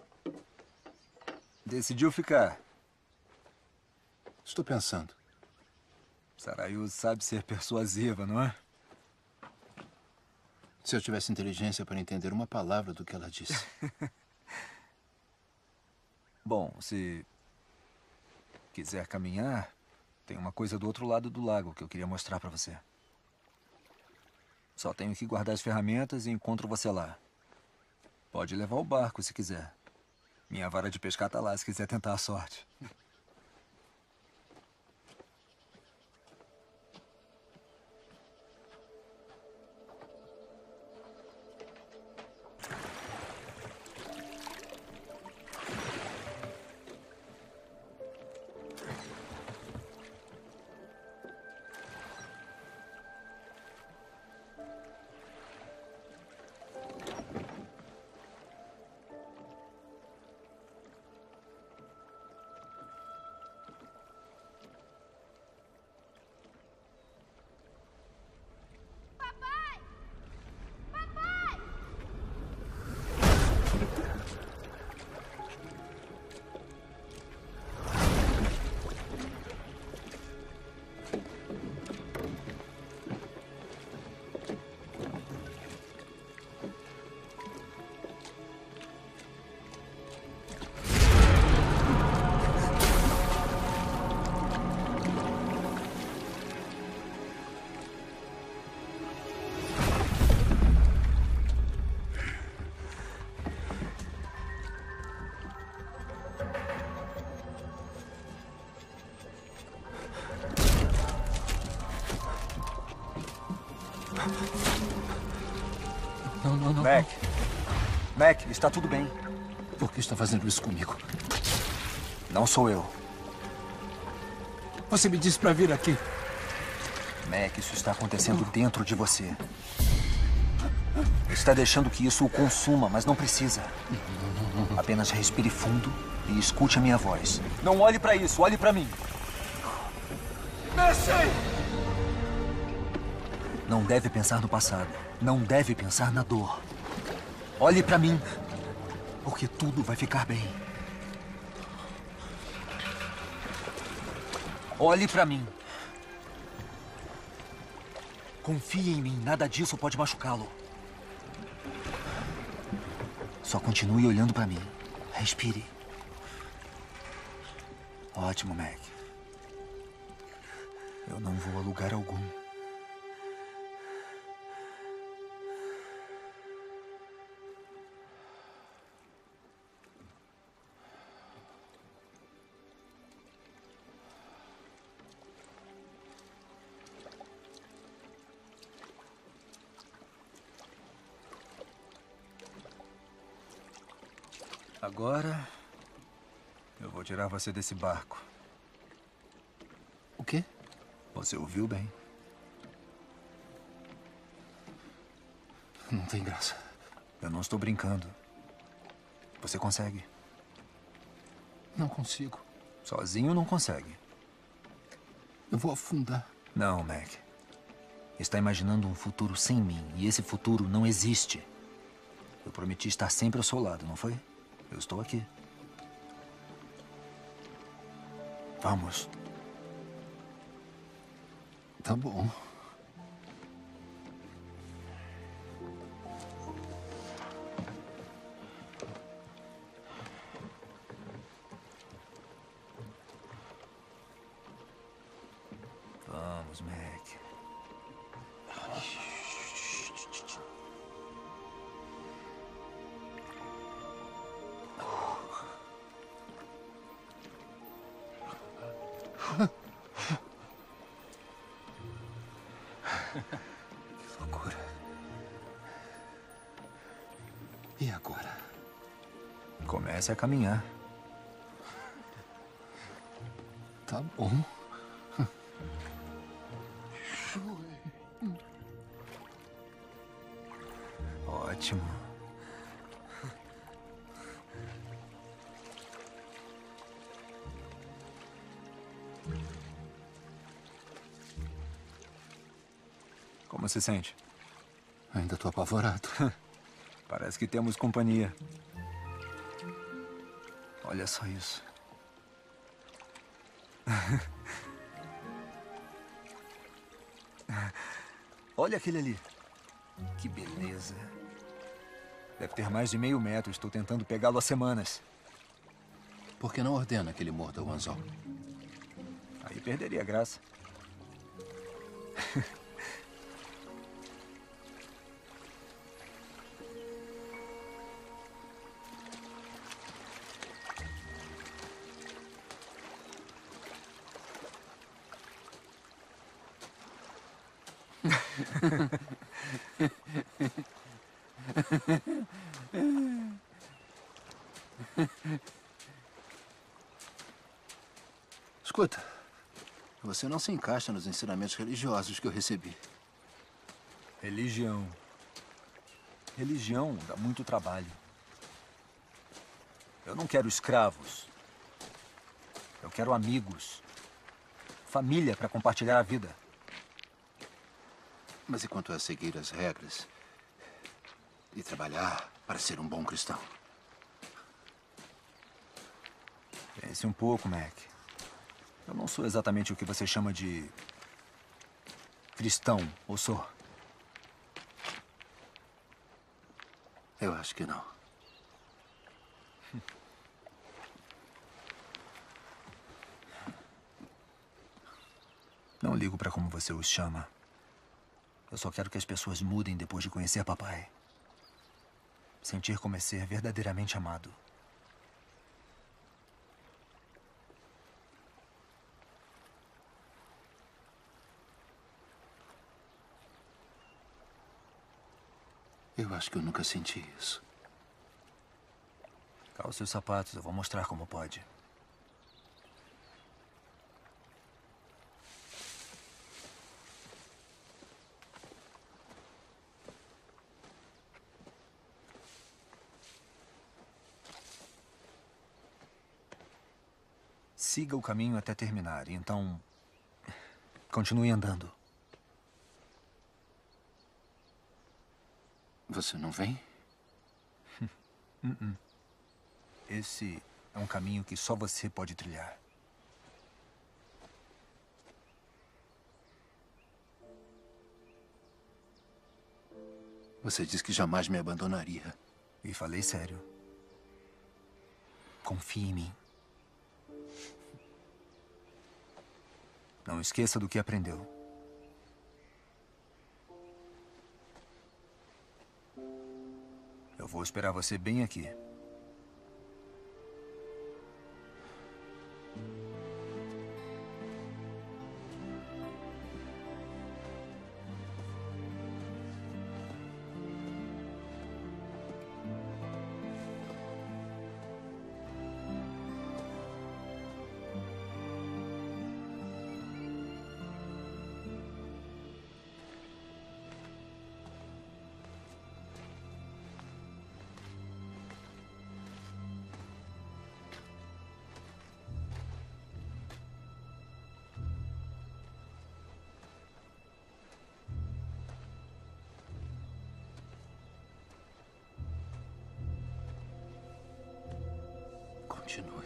decidiu ficar. Estou pensando. Sarayu sabe ser persuasiva, não é? Se eu tivesse inteligência para entender uma palavra do que ela disse. Bom, se quiser caminhar, tem uma coisa do outro lado do lago que eu queria mostrar para você. Só tenho que guardar as ferramentas e encontro você lá. Pode levar o barco se quiser. Minha vara de pescar tá lá se quiser tentar a sorte. Não, não, não. Mac. Mac, está tudo bem. Por que está fazendo isso comigo? Não sou eu. Você me disse para vir aqui. Mac, isso está acontecendo dentro de você. Está deixando que isso o consuma, mas não precisa. Apenas respire fundo e escute a minha voz. Não olhe para isso, olhe para mim. Messi! Não deve pensar no passado. Não deve pensar na dor. Olhe para mim, porque tudo vai ficar bem. Olhe para mim. Confie em mim, nada disso pode machucá-lo. Só continue olhando para mim. Respire. Ótimo, Mac. Eu não vou a lugar algum. Agora, eu vou tirar você desse barco. O quê? Você ouviu bem. Não tem graça. Eu não estou brincando. Você consegue. Não consigo. Sozinho não consegue. Eu vou afundar. Não, Mac. Está imaginando um futuro sem mim, e esse futuro não existe. Eu prometi estar sempre ao seu lado, não foi? Eu estou aqui. Vamos. Tá bom. Vamos, Mac. Que loucura. E agora? Comece a caminhar. Tá bom. Ótimo. Como se sente? Ainda tô apavorado. Parece que temos companhia. Olha só isso. Olha aquele ali. Que beleza. Deve ter mais de meio metro. Estou tentando pegá-lo há semanas. Por que não ordena que ele morda o anzol? Aí perderia a graça. Escuta, você não se encaixa nos ensinamentos religiosos que eu recebi. Religião. Religião dá muito trabalho. Eu não quero escravos. Eu quero amigos. Família para compartilhar a vida. Mas e quanto a seguir as regras e trabalhar para ser um bom cristão? Pense um pouco, Mac. Eu não sou exatamente o que você chama de cristão, ou sou? Eu acho que não. Não ligo para como você os chama. Eu só quero que as pessoas mudem depois de conhecer papai. Sentir como é ser verdadeiramente amado. Eu acho que eu nunca senti isso. Calça os sapatos, eu vou mostrar como pode. Siga o caminho até terminar, e então continue andando. Você não vem? Uh-uh. Esse é um caminho que só você pode trilhar. Você disse que jamais me abandonaria. E falei sério. Confie em mim. Não esqueça do que aprendeu. Eu vou esperar você bem aqui. Continue.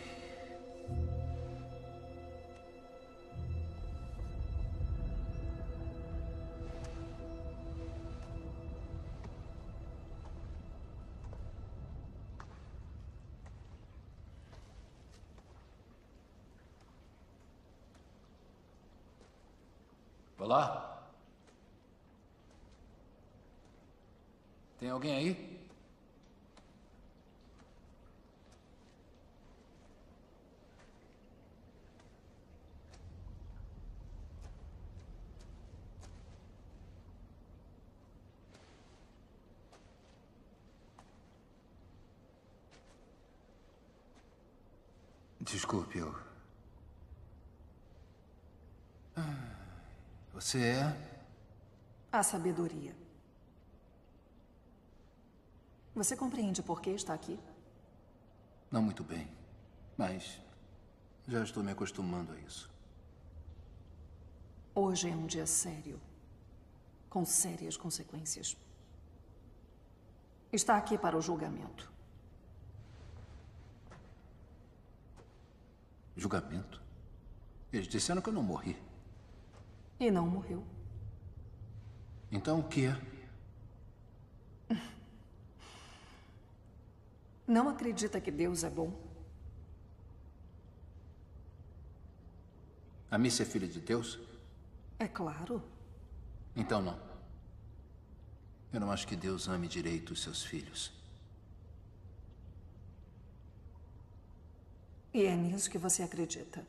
Olá? Tem alguém aí? Desculpe, eu... Você é? A sabedoria. Você compreende por que está aqui? Não muito bem, mas já estou me acostumando a isso. Hoje é um dia sério, com sérias consequências. está aqui para o julgamento. Julgamento? Eles disseram que eu não morri. E não morreu. Então o que é? Não acredita que Deus é bom? A Missa é filha de Deus? É claro. Então não. Eu não acho que Deus ame direito os seus filhos. E é nisso que você acredita.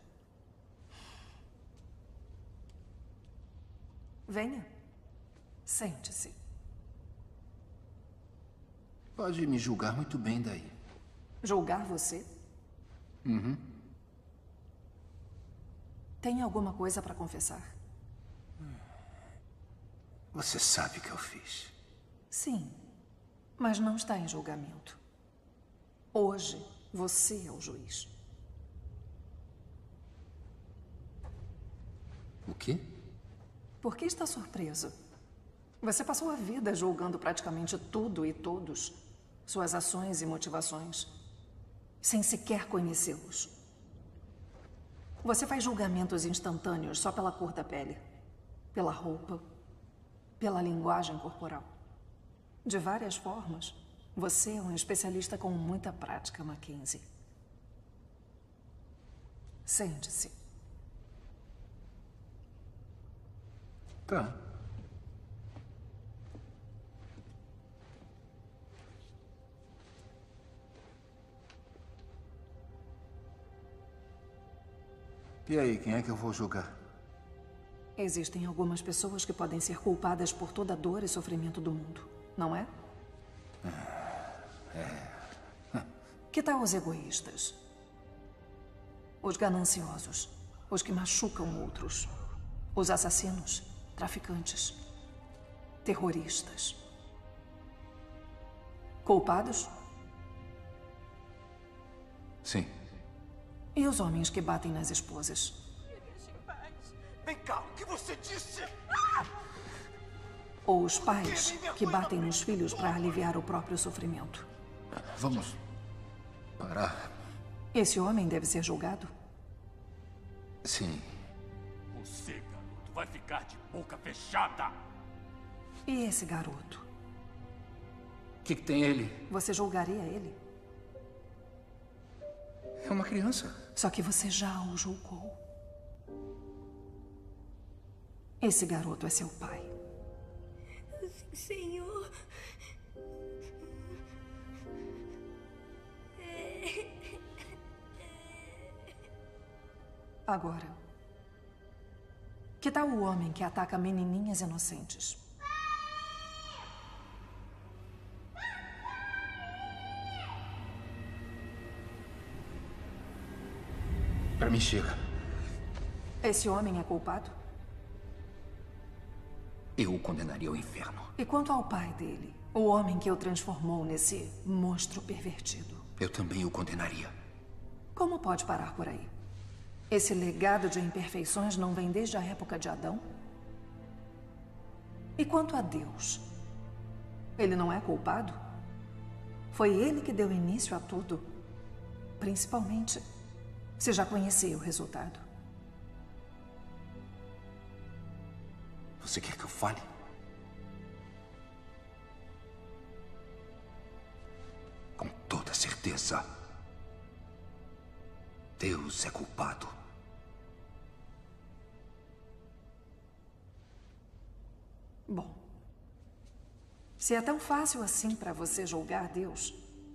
Venha. Sente-se. Pode me julgar muito bem daí. Julgar você? Uhum. Tem alguma coisa para confessar? Você sabe o que eu fiz. Sim, mas não está em julgamento. Hoje, você é o juiz. O quê? Por que está surpreso? Você passou a vida julgando praticamente tudo e todos, suas ações e motivações, sem sequer conhecê-los. Você faz julgamentos instantâneos só pela cor da pele, pela roupa, pela linguagem corporal. De várias formas, você é um especialista com muita prática, Mackenzie. Sente-se. Tá. E aí, quem é que eu vou julgar? Existem algumas pessoas que podem ser culpadas por toda a dor e sofrimento do mundo, não é? É. Que tal os egoístas? Os gananciosos, os que machucam outros, os assassinos, traficantes, terroristas. Culpados? Sim. E os homens que batem nas esposas? Vem cá, o que você disse? Ou os pais que batem nos filhos para aliviar o próprio sofrimento? Vamos parar. Esse homem deve ser julgado? Sim. Você, garoto, vai ficar de boca fechada. E esse garoto? O que, que tem ele? Você julgaria ele? É uma criança. Só que você já o julgou. Esse garoto é seu pai. Senhor. Agora, que tal o homem que ataca menininhas inocentes? Pra mim chega. Esse homem é culpado? Eu o condenaria ao inferno. E quanto ao pai dele, o homem que o transformou nesse monstro pervertido? Eu também o condenaria. Como pode parar por aí? Esse legado de imperfeições não vem desde a época de Adão? E quanto a Deus? Ele não é culpado? Foi ele que deu início a tudo. Principalmente se já conhecia o resultado. Você quer que eu fale? Com toda certeza. Deus é culpado. Bom, se é tão fácil assim para você julgar Deus,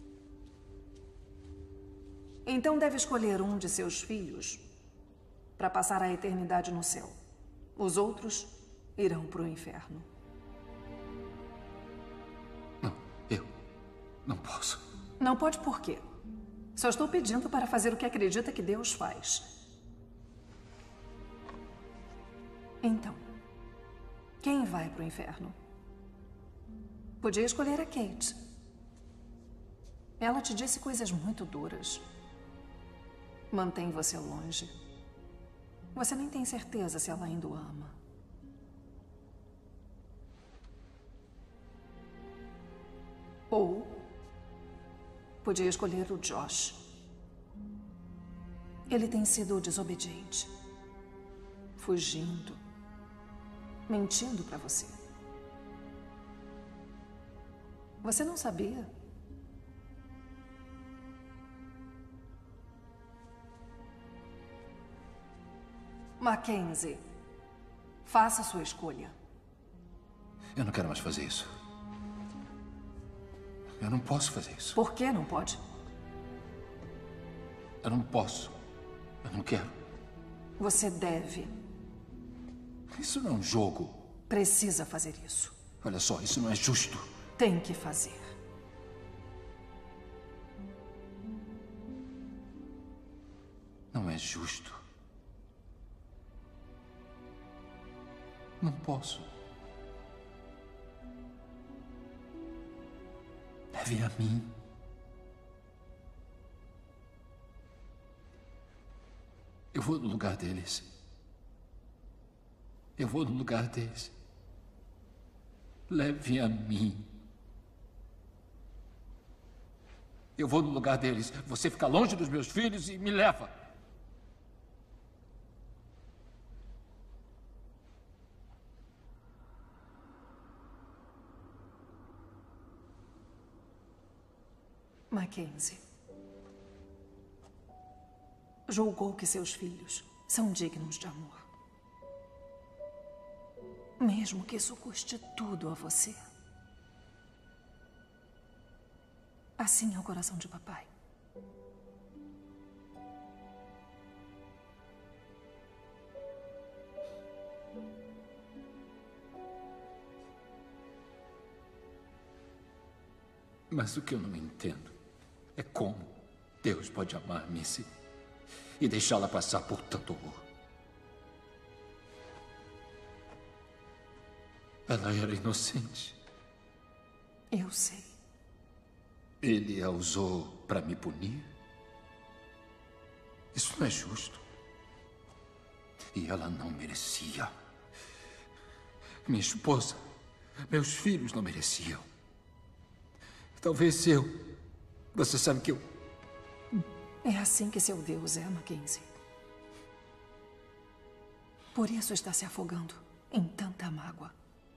então deve escolher um de seus filhos para passar a eternidade no céu. Os outros irão para o inferno. Não, eu não posso. Não pode por quê? Só estou pedindo para fazer o que acredita que Deus faz. Então, quem vai para o inferno? Podia escolher a Kate. Ela te disse coisas muito duras. Mantém você longe. Você nem tem certeza se ela ainda o ama. Ou podia escolher o Josh. Ele tem sido desobediente, fugindo, mentindo para você. Você não sabia? Mackenzie, faça sua escolha. Eu não quero mais fazer isso. Eu não posso fazer isso. Por que não pode? Eu não posso. Eu não quero. Você deve. Isso não é um jogo. Precisa fazer isso. Olha só, isso não é justo. Tem que fazer. Não é justo. Não posso. Leve a mim. Eu vou no lugar deles. Eu vou no lugar deles. Leve a mim. Eu vou no lugar deles. Você fica longe dos meus filhos e me leva. Mackenzie julgou que seus filhos são dignos de amor. Mesmo que isso custe tudo a você. Assim é o coração de papai. Mas o que eu não entendo é como Deus pode amar Missy e deixá-la passar por tanto horror. Ela era inocente. Eu sei. Ele a usou para me punir? Isso não é justo. E ela não merecia. Minha esposa, meus filhos não mereciam. Talvez eu. Você sabe que eu... É assim que seu Deus é, Mackenzie. Por isso está se afogando em tanta mágoa.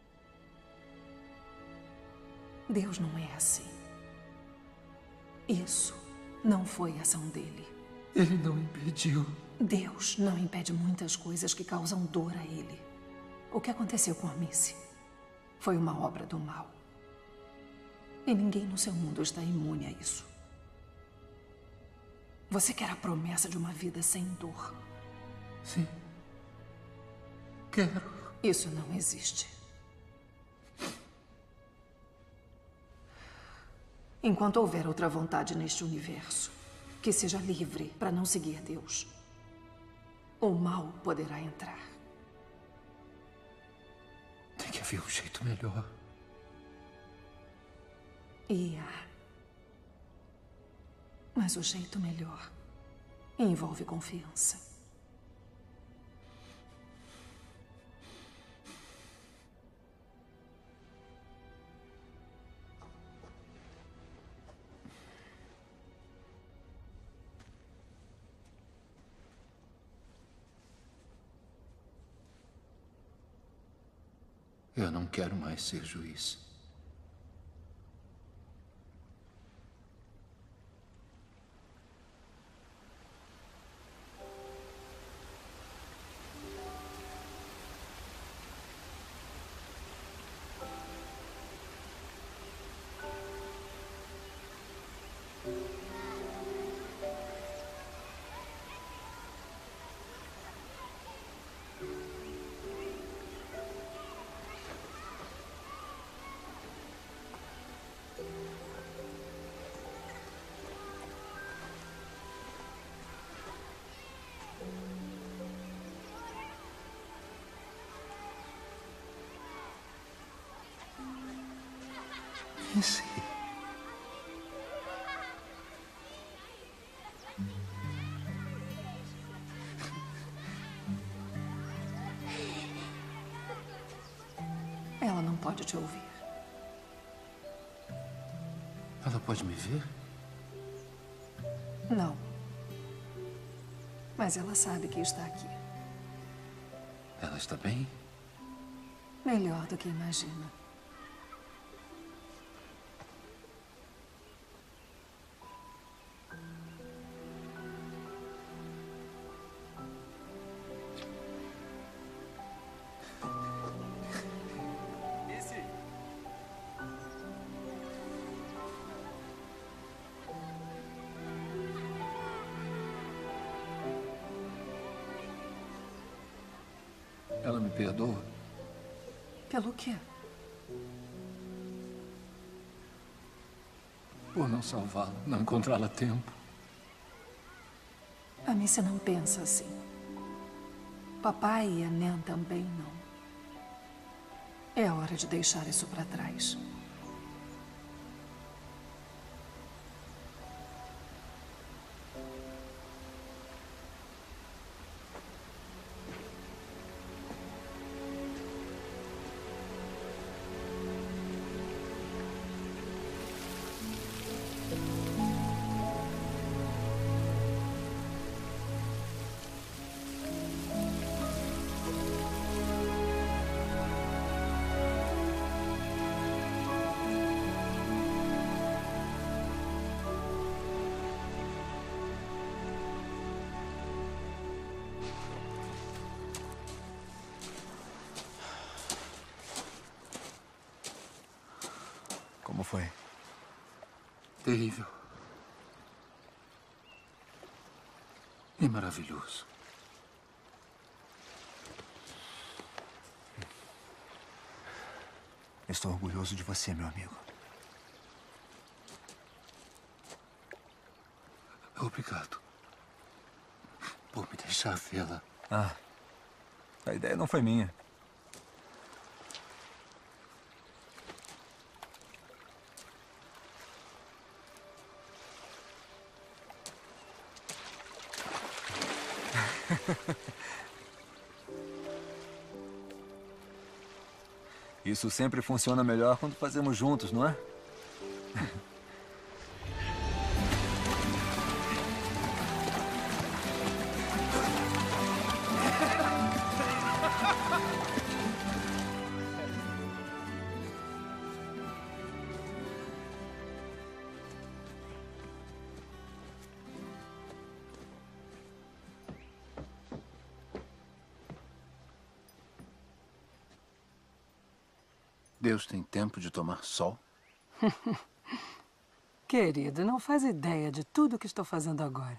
Deus não é assim. Isso não foi ação dele. Ele não impediu. Deus não impede muitas coisas que causam dor a ele. O que aconteceu com a Missy foi uma obra do mal. E ninguém no seu mundo está imune a isso. Você quer a promessa de uma vida sem dor? Sim. Quero. Isso não existe. Enquanto houver outra vontade neste universo, que seja livre para não seguir Deus, o mal poderá entrar. Tem que haver um jeito melhor. E há. Mas o jeito melhor envolve confiança. Eu não quero mais ser juiz. Missy. Ela não pode te ouvir. Ela pode me ver? Não. Mas ela sabe que está aqui. Ela está bem? Melhor do que imagina. Ela me perdoa? Pelo quê? Por não salvá-la, não encontrá-la a tempo. A Missy não pensa assim. Papai e a Nan também não. É hora de deixar isso para trás. Como foi? Terrível. E maravilhoso. Estou orgulhoso de você, meu amigo. Obrigado por me deixar vê-la. Ah, a ideia não foi minha. Isso sempre funciona melhor quando fazemos juntos, não é? Deus tem tempo de tomar sol? Querido, não faz ideia de tudo que estou fazendo agora.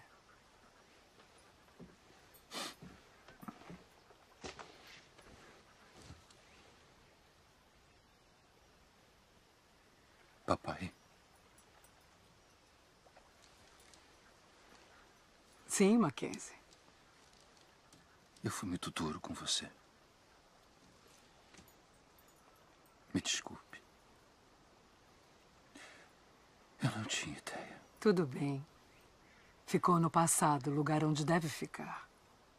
Papai. Sim, Mackenzie. Eu fui muito duro com você. Me desculpe. Eu não tinha ideia. Tudo bem. Ficou no passado, lugar onde deve ficar.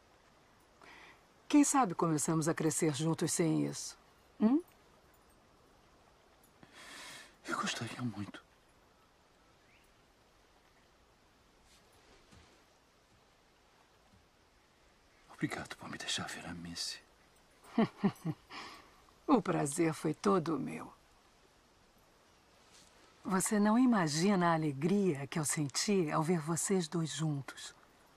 Quem sabe começamos a crescer juntos sem isso? Hum? Eu gostaria muito. Obrigado por me deixar ver a Missy. O prazer foi todo meu. Você não imagina a alegria que eu senti ao ver vocês dois juntos.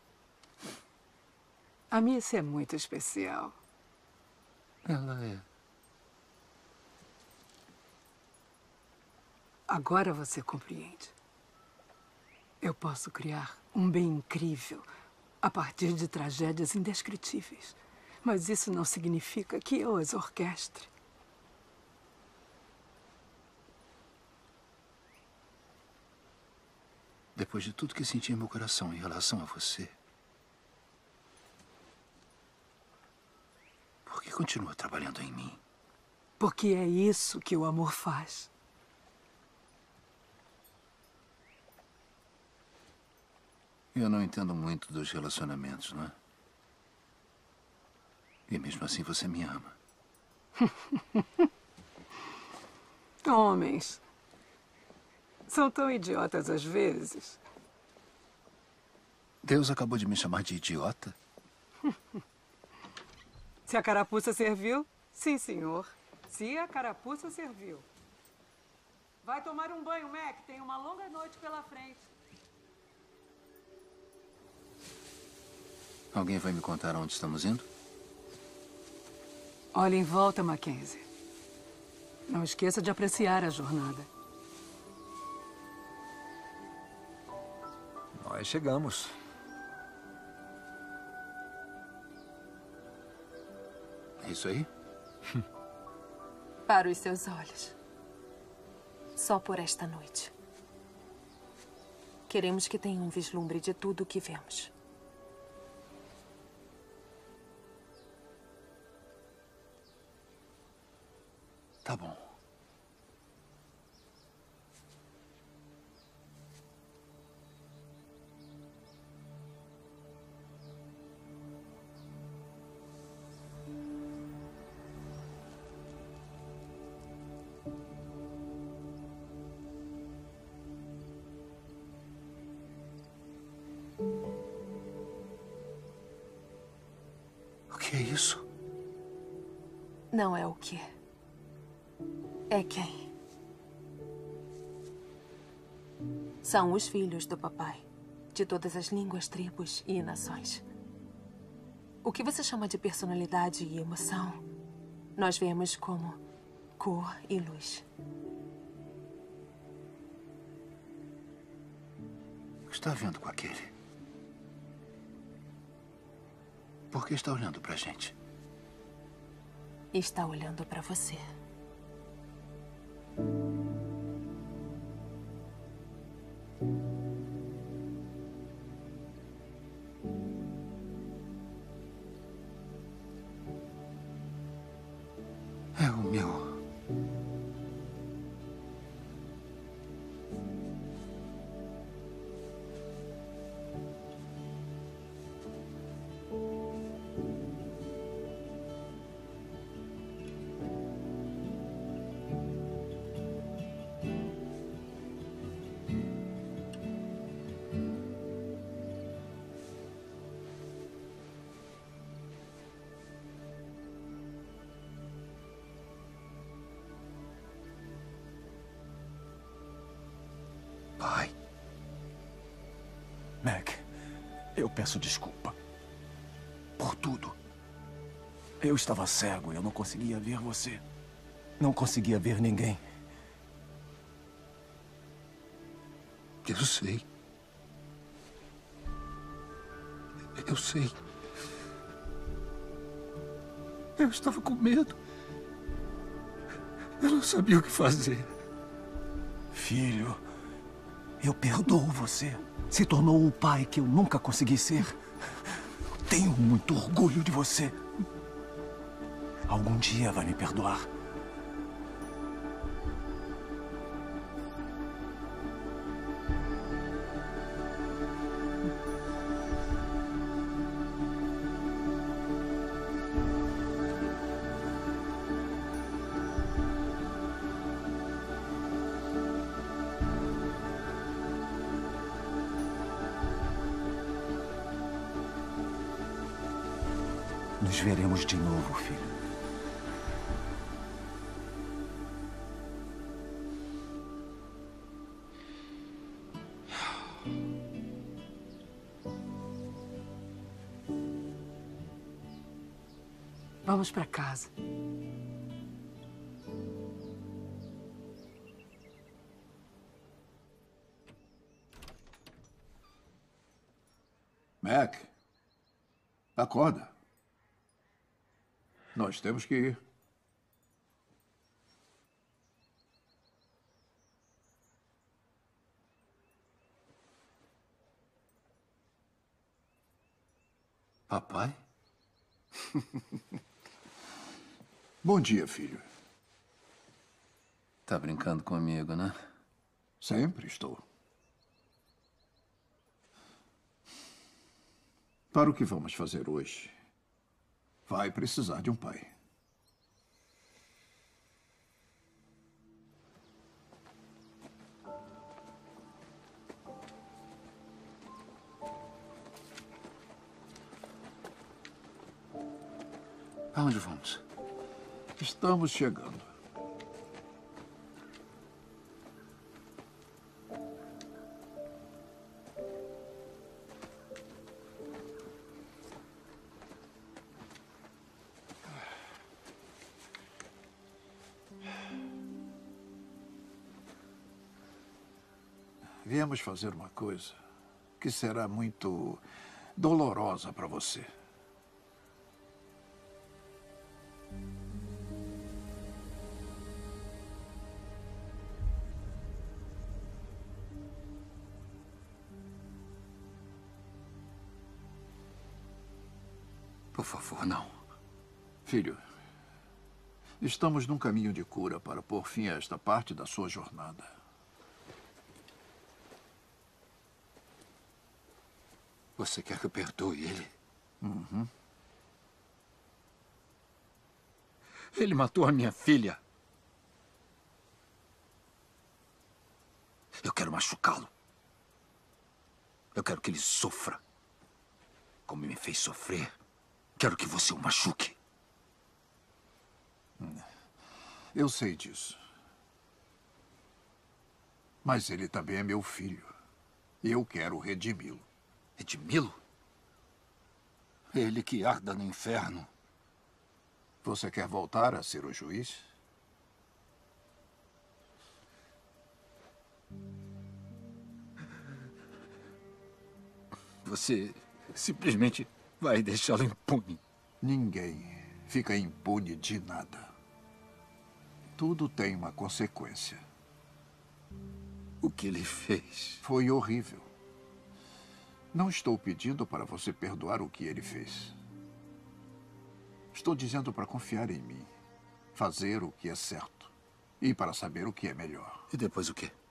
A Missy é muito especial. Ela é. Agora você compreende. Eu posso criar um bem incrível a partir de tragédias indescritíveis. Mas isso não significa que eu as orquestre. Depois de tudo que senti em meu coração em relação a você, por que continua trabalhando em mim? Porque é isso que o amor faz. Eu não entendo muito dos relacionamentos, não é? E mesmo assim você me ama. Homens São tão idiotas às vezes. Deus acabou de me chamar de idiota? Se a carapuça serviu, sim, senhor. Se a carapuça serviu. Vai tomar um banho, Mac. Tem uma longa noite pela frente. Alguém vai me contar onde estamos indo? Olhe em volta, Mackenzie. Não esqueça de apreciar a jornada. Nós chegamos. É isso aí? Para os seus olhos. Só por esta noite. Queremos que tenha um vislumbre de tudo o que vemos. Tá bom. O que é isso? Não é o que. É quem? São os filhos do papai, de todas as línguas, tribos e nações. O que você chama de personalidade e emoção, nós vemos como cor e luz. O que está vendo com aquele? Por que está olhando pra gente? Está olhando pra você. É o meu. Pai. Mac, eu peço desculpa. Por tudo. Eu estava cego e eu não conseguia ver você. Não conseguia ver ninguém. Eu sei. Eu sei. Eu estava com medo. Eu não sabia o que fazer. Filho, eu perdoo você. Se tornou o pai que eu nunca consegui ser. Tenho muito orgulho de você. Algum dia vai me perdoar. Nos veremos de novo, filho. Vamos para casa. Mac, acorda. Nós temos que ir. Papai? Bom dia, filho. Tá brincando comigo, né? Sempre estou. Para o que vamos fazer hoje, vai precisar de um pai. Onde vamos? Estamos chegando. Viemos fazer uma coisa que será muito dolorosa para você. Por favor, não. Filho, estamos num caminho de cura para pôr fim a esta parte da sua jornada. Você quer que eu perdoe ele? Uhum. Ele matou a minha filha. Eu quero machucá-lo. Eu quero que ele sofra. Como me fez sofrer, quero que você o machuque. Eu sei disso. Mas ele também é meu filho. E eu quero redimi-lo. Redimi-lo? Ele que arda no inferno. Você quer voltar a ser o juiz? Você simplesmente vai deixá-lo impune. Ninguém fica impune de nada. Tudo tem uma consequência. O que ele fez? Foi horrível. Não estou pedindo para você perdoar o que ele fez. Estou dizendo para confiar em mim, fazer o que é certo e para saber o que é melhor. E depois o quê?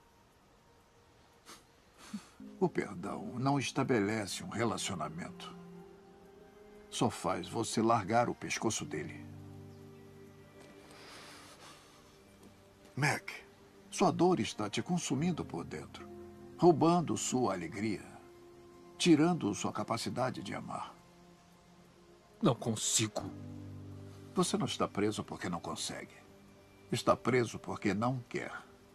O perdão não estabelece um relacionamento. Só faz você largar o pescoço dele. Mac, sua dor está te consumindo por dentro, roubando sua alegria, tirando sua capacidade de amar. Não consigo. Você não está preso porque não consegue. Está preso porque não quer.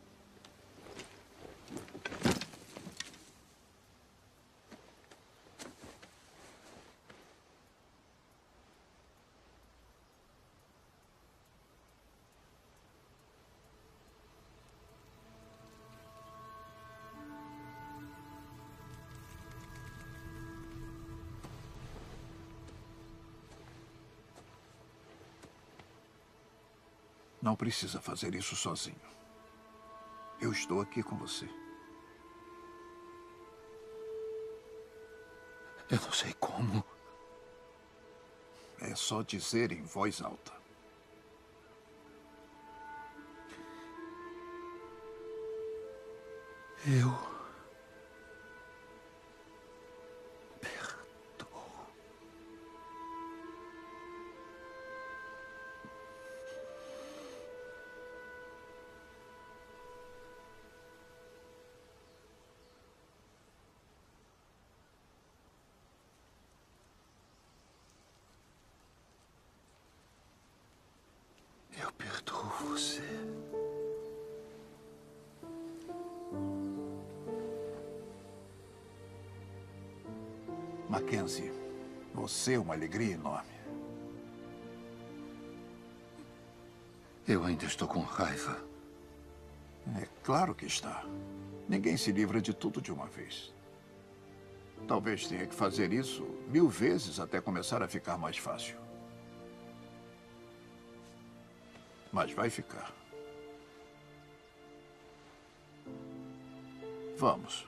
Não precisa fazer isso sozinho. Eu estou aqui com você. Eu não sei como. É só dizer em voz alta. Eu... Eu perdoo você. Mackenzie, você é uma alegria enorme. Eu ainda estou com raiva. É claro que está. Ninguém se livra de tudo de uma vez. Talvez tenha que fazer isso mil vezes até começar a ficar mais fácil. Mas vai ficar. Vamos.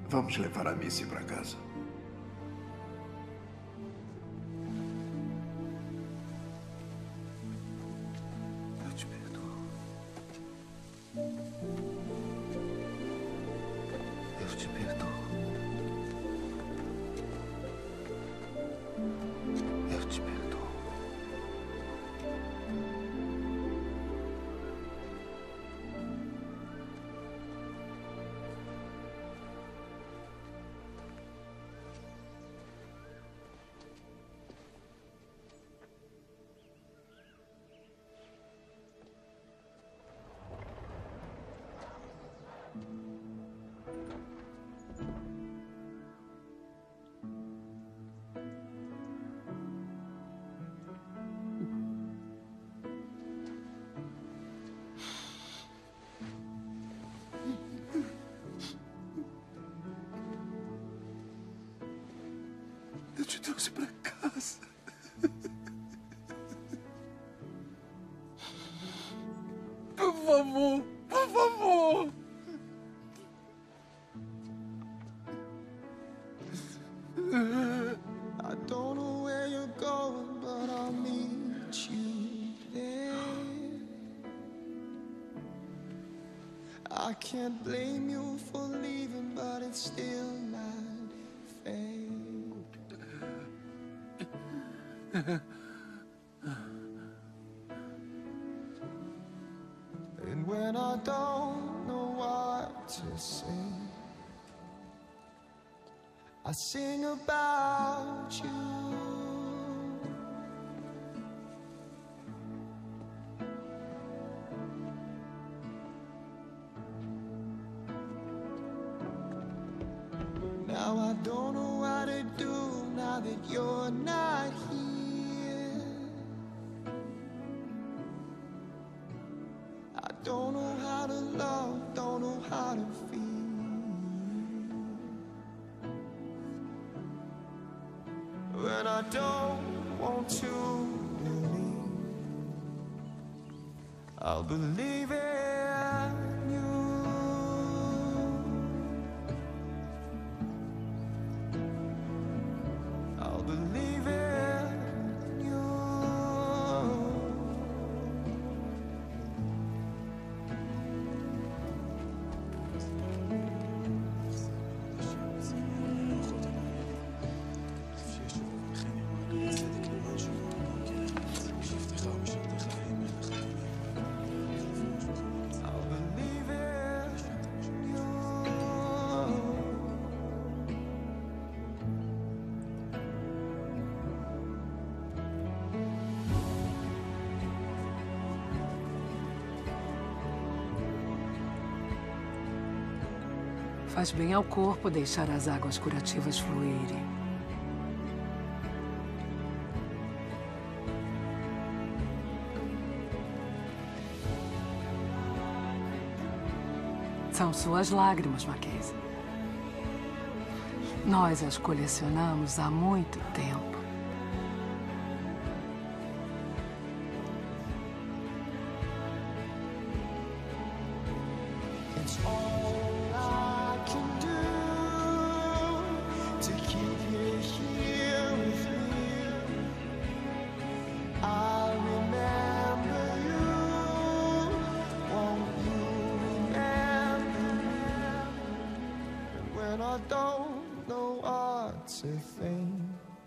Vamos levar a Missy para casa. Eu te perdoo. Eu te perdoo. Eu te perdoo. Eu te trouxe para casa. Por favor, por favor. I don't know where you're going, but I'll meet you there. I can't blame you for leaving, but it's still not fair. And when I don't know what to say, I sing about you. Now I don't know what to do now that you're not here. I don't know how to love, don't know how to feel. When I don't want to believe, I'll believe in you. I'll believe in you. Faz bem ao corpo deixar as águas curativas fluírem. São suas lágrimas, Mackenzie. Nós as colecionamos há muito tempo. It's all I can do to keep you here with me. I remember you. Won't you remember me? When I don't know what to think,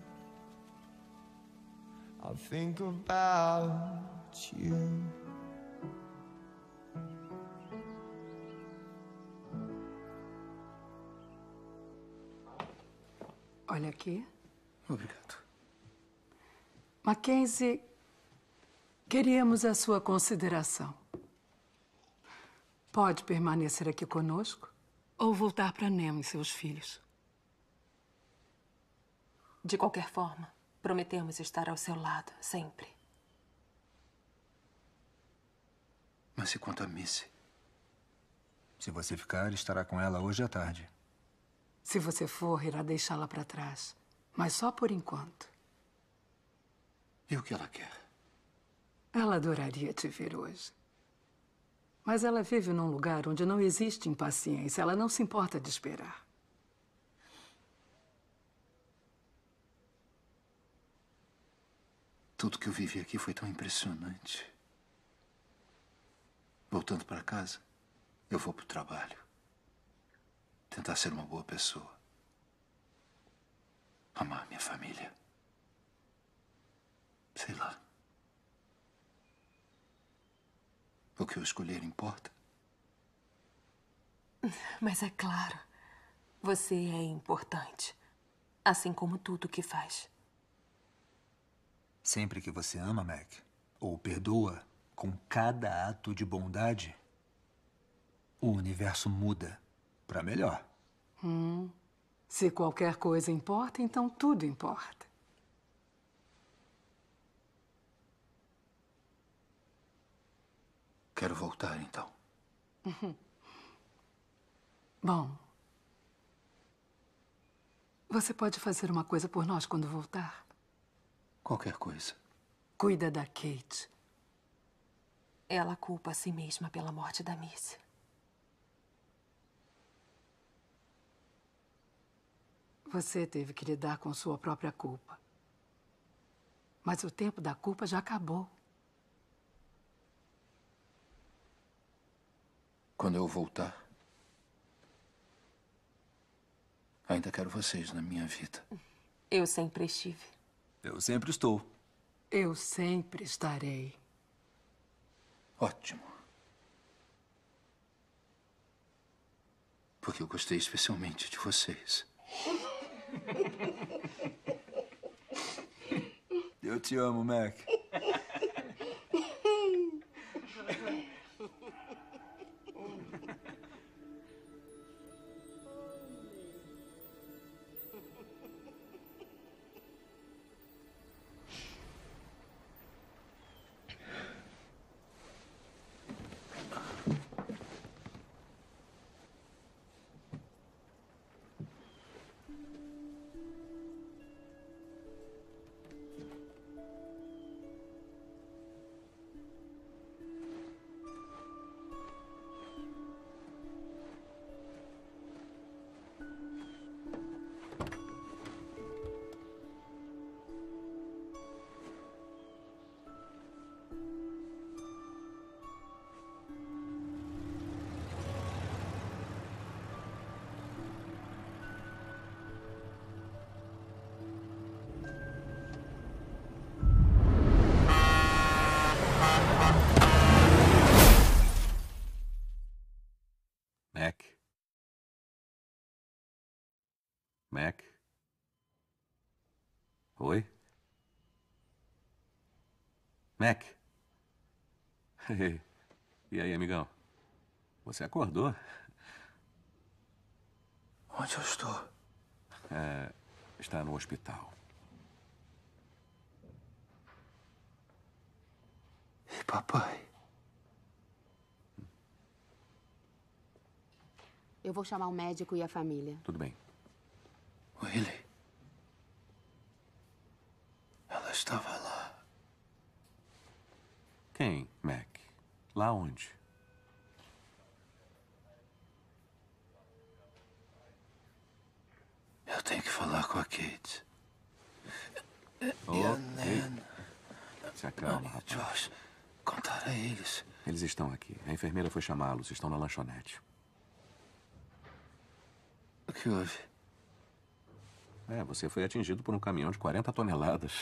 I think about you. Olha aqui. Obrigado. Mackenzie, queríamos a sua consideração. Pode permanecer aqui conosco ou voltar para Nemo e seus filhos. De qualquer forma, prometemos estar ao seu lado, sempre. Mas e quanto a Missy? Se você ficar, estará com ela hoje à tarde. Se você for, irá deixá-la para trás. Mas só por enquanto. E o que ela quer? Ela adoraria te ver hoje. Mas ela vive num lugar onde não existe impaciência. Ela não se importa de esperar. Tudo que eu vivi aqui foi tão impressionante. Voltando para casa, eu vou para o trabalho. Tentar ser uma boa pessoa. Amar minha família. Sei lá. O que eu escolher importa. Mas é claro, você é importante. Assim como tudo que faz. Sempre que você ama, Mac, ou perdoa com cada ato de bondade, o universo muda para melhor. Hum. Se qualquer coisa importa, então tudo importa. Quero voltar, então. Uhum. Bom, você pode fazer uma coisa por nós quando voltar? Qualquer coisa. Cuida da Kate. Ela culpa a si mesma pela morte da Missy. Você teve que lidar com sua própria culpa. Mas o tempo da culpa já acabou. Quando eu voltar, ainda quero vocês na minha vida. Eu sempre estive. Eu sempre estou. Eu sempre estarei. Ótimo. Porque eu gostei especialmente de vocês. Eu te amo, Mac. Mac? Mac? Oi? Mac? E aí, amigão? Você acordou? Onde eu estou? É, está no hospital. E papai? Eu vou chamar o médico e a família. Tudo bem. Willie. Ela estava lá. Quem, Mac? Lá onde? Eu tenho que falar com a Kate. Oh, e a ei. Nan. Se acalma, rapaz. Josh, contar a eles. Eles estão aqui. A enfermeira foi chamá-los. Estão na lanchonete. O que houve? É, você foi atingido por um caminhão de quarenta toneladas.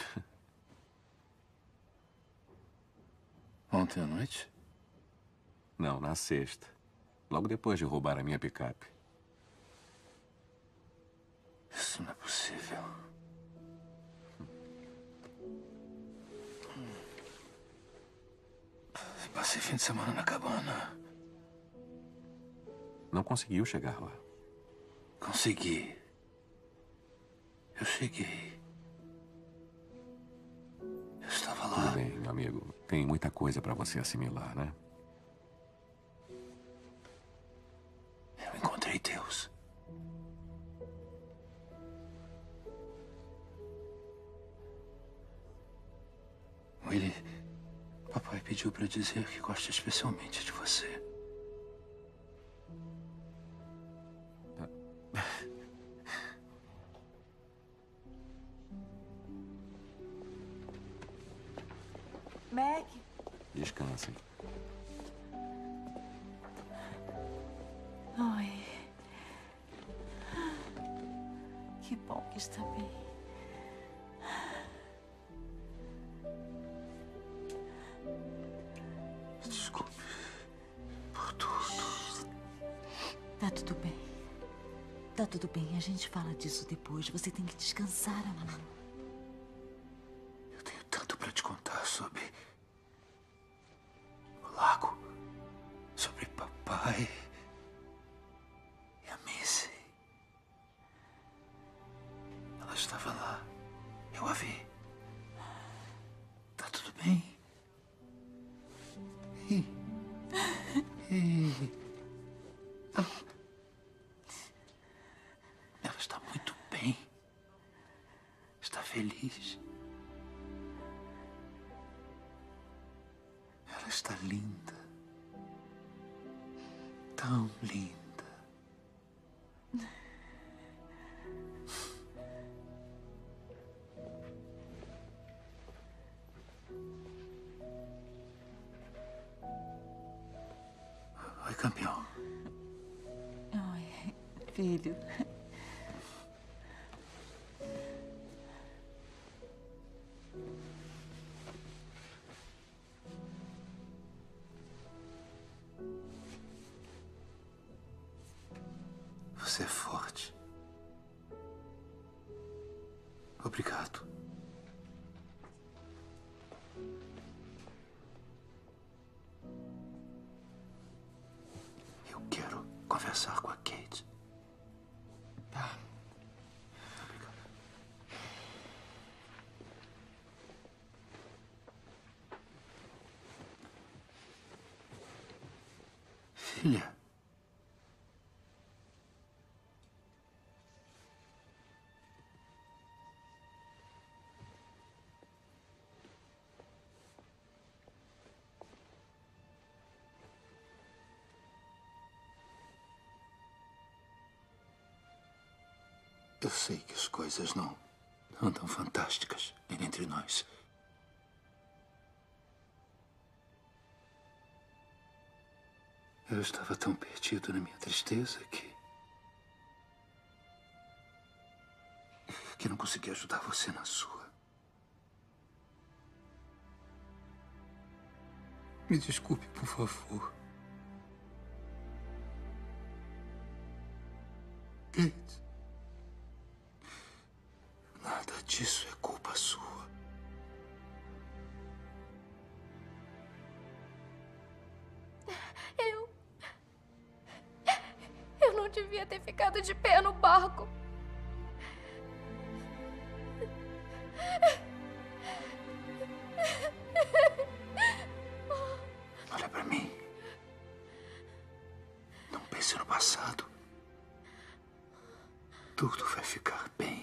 Ontem à noite? Não, na sexta. Logo depois de roubar a minha picape. Isso não é possível. Passei fim de semana na cabana. Não conseguiu chegar lá. Consegui. Eu cheguei. Eu estava lá. Tudo bem, meu amigo. Tem muita coisa para você assimilar, né? Eu encontrei Deus. Willie, papai pediu para dizer que gosta especialmente de você. Mac? Descansem. Oi. Que bom que está bem. Desculpe por tudo. Tá tudo bem. Tá tudo bem. A gente fala disso depois. Você tem que descansar, amor. Eu tenho tanto para te contar sobre o lago, sobre papai e a Missy. Ela estava lá. Eu a vi. Tá tudo bem? E... e... Ela está muito bem. Está feliz. Ela está linda. Tão linda. Oi, campeão. Oi, filho. Você é forte. Obrigado. Eu quero conversar com a Kate. Tá. Obrigado. Filha. Eu sei que as coisas não andam fantásticas entre nós. Eu estava tão perdido na minha tristeza que... que não consegui ajudar você na sua. Me desculpe, por favor. Kate. Nada disso é culpa sua. Eu... Eu não devia ter ficado de pé no barco. Olha pra mim. Não pense no passado. Tudo vai ficar bem.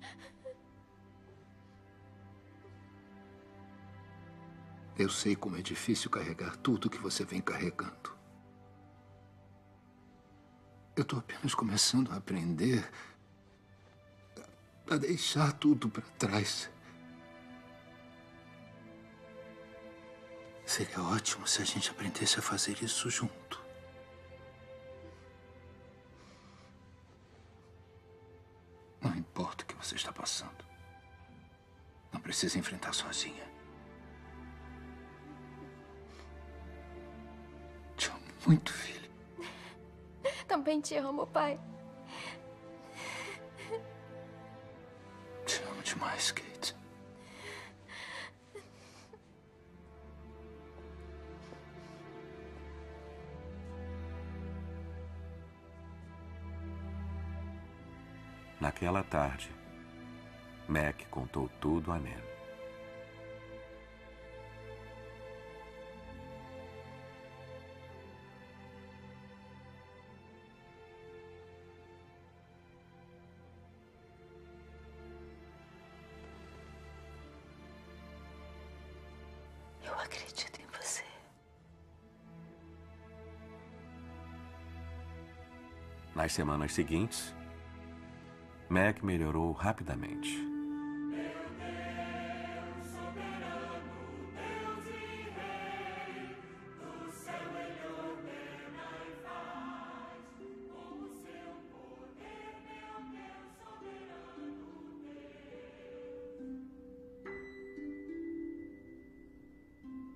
Eu sei como é difícil carregar tudo que você vem carregando. Eu estou apenas começando a aprender a deixar tudo para trás. Seria ótimo se a gente aprendesse a fazer isso junto. Não importa o que você está passando. Não precisa enfrentar sozinha. Te amo muito, filho. Também te amo, pai. Te amo demais, Kate. Naquela tarde, Mac contou tudo a Nan. Eu acredito em você. Nas semanas seguintes, Mac melhorou rapidamente.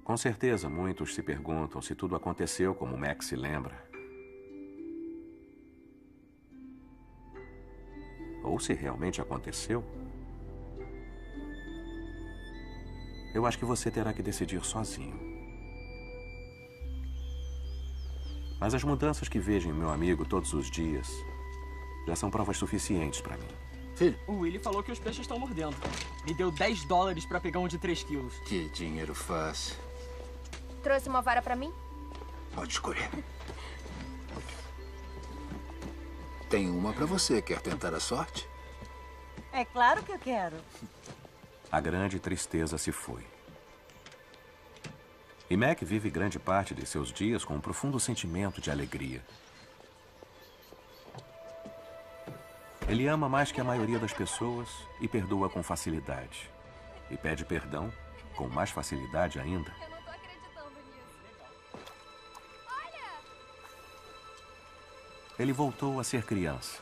Com certeza, muitos se perguntam se tudo aconteceu como Mac se lembra. Ou se realmente aconteceu. Eu acho que você terá que decidir sozinho. Mas as mudanças que vejo em meu amigo todos os dias já são provas suficientes para mim. Filho. O Willy falou que os peixes estão mordendo. Me deu dez dólares para pegar um de três quilos. Que dinheiro fácil. Trouxe uma vara para mim? Pode escolher. Tem uma para você. Quer tentar a sorte? É claro que eu quero. A grande tristeza se foi. E Mac vive grande parte de seus dias com um profundo sentimento de alegria. Ele ama mais que a maioria das pessoas e perdoa com facilidade. E pede perdão com mais facilidade ainda. Eu não tô acreditando nisso. Olha! Ele voltou a ser criança.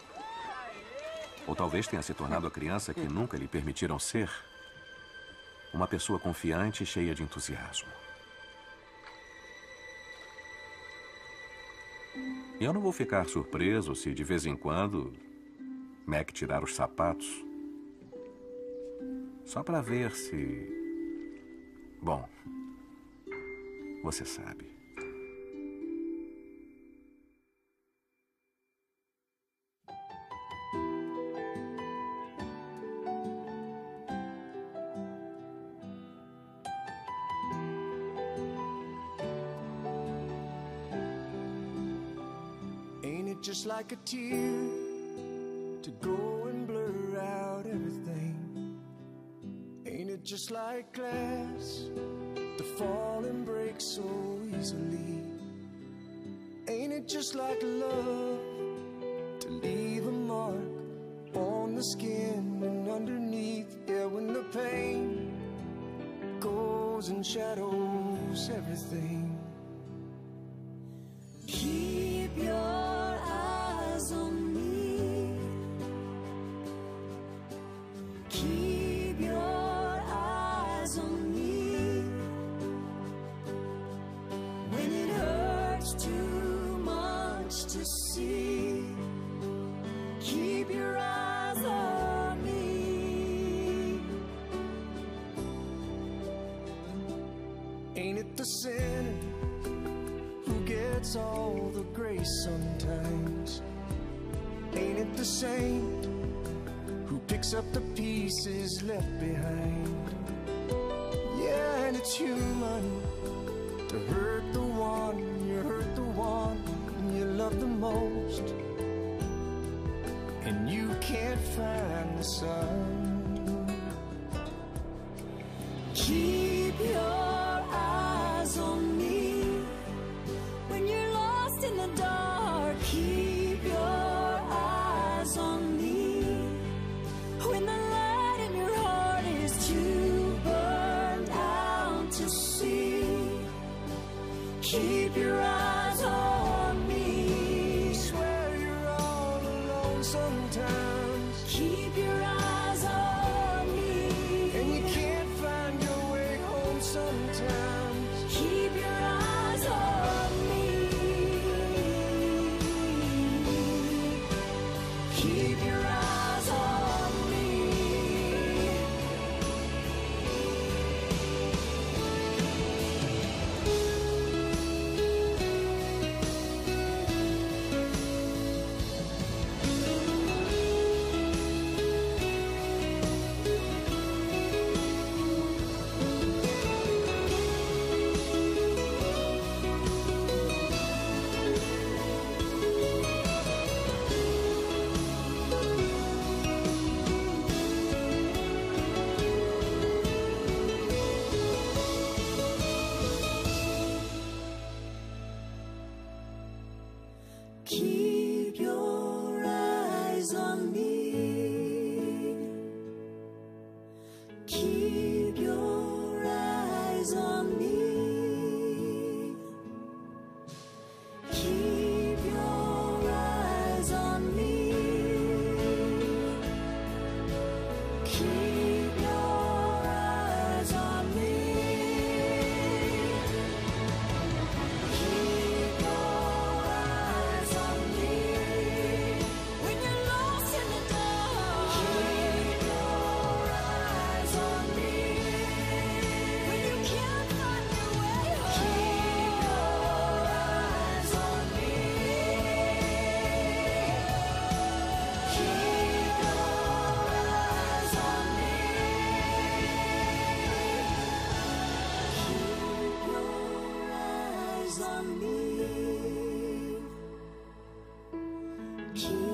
Ou talvez tenha se tornado a criança que nunca lhe permitiram ser. Uma pessoa confiante e cheia de entusiasmo. E eu não vou ficar surpreso se de vez em quando Mac tirar os sapatos. Só para ver se... Bom, você sabe. Just like a tear to go and blur out everything. Ain't it just like glass to fall and break so easily? Ain't it just like love to leave a mark on the skin and underneath? Yeah, when the pain goes and shadows everything. Keep your on me. Keep your eyes on me. When it hurts too much to see, keep your eyes on me. Ain't it the sinner who gets all the grace sometimes? Ain't it the saint who picks up the pieces left behind? Yeah, and it's human to hurt the one you hurt the one you love the most, and you can't find the sun. Keep your eyes on me when you're lost in the dark. Keep your on me when the light in your heart is too burned out to see. Keep your eyes on me. Swear you're all alone sometimes. Keep your eyes on me. And you can't find your way home sometimes. Keep your eyes on me. Keep your eyes on me. Keep your eyes on me. Keep your eyes on me. Keep your eyes on me. Keep your eyes on me. on me. Keep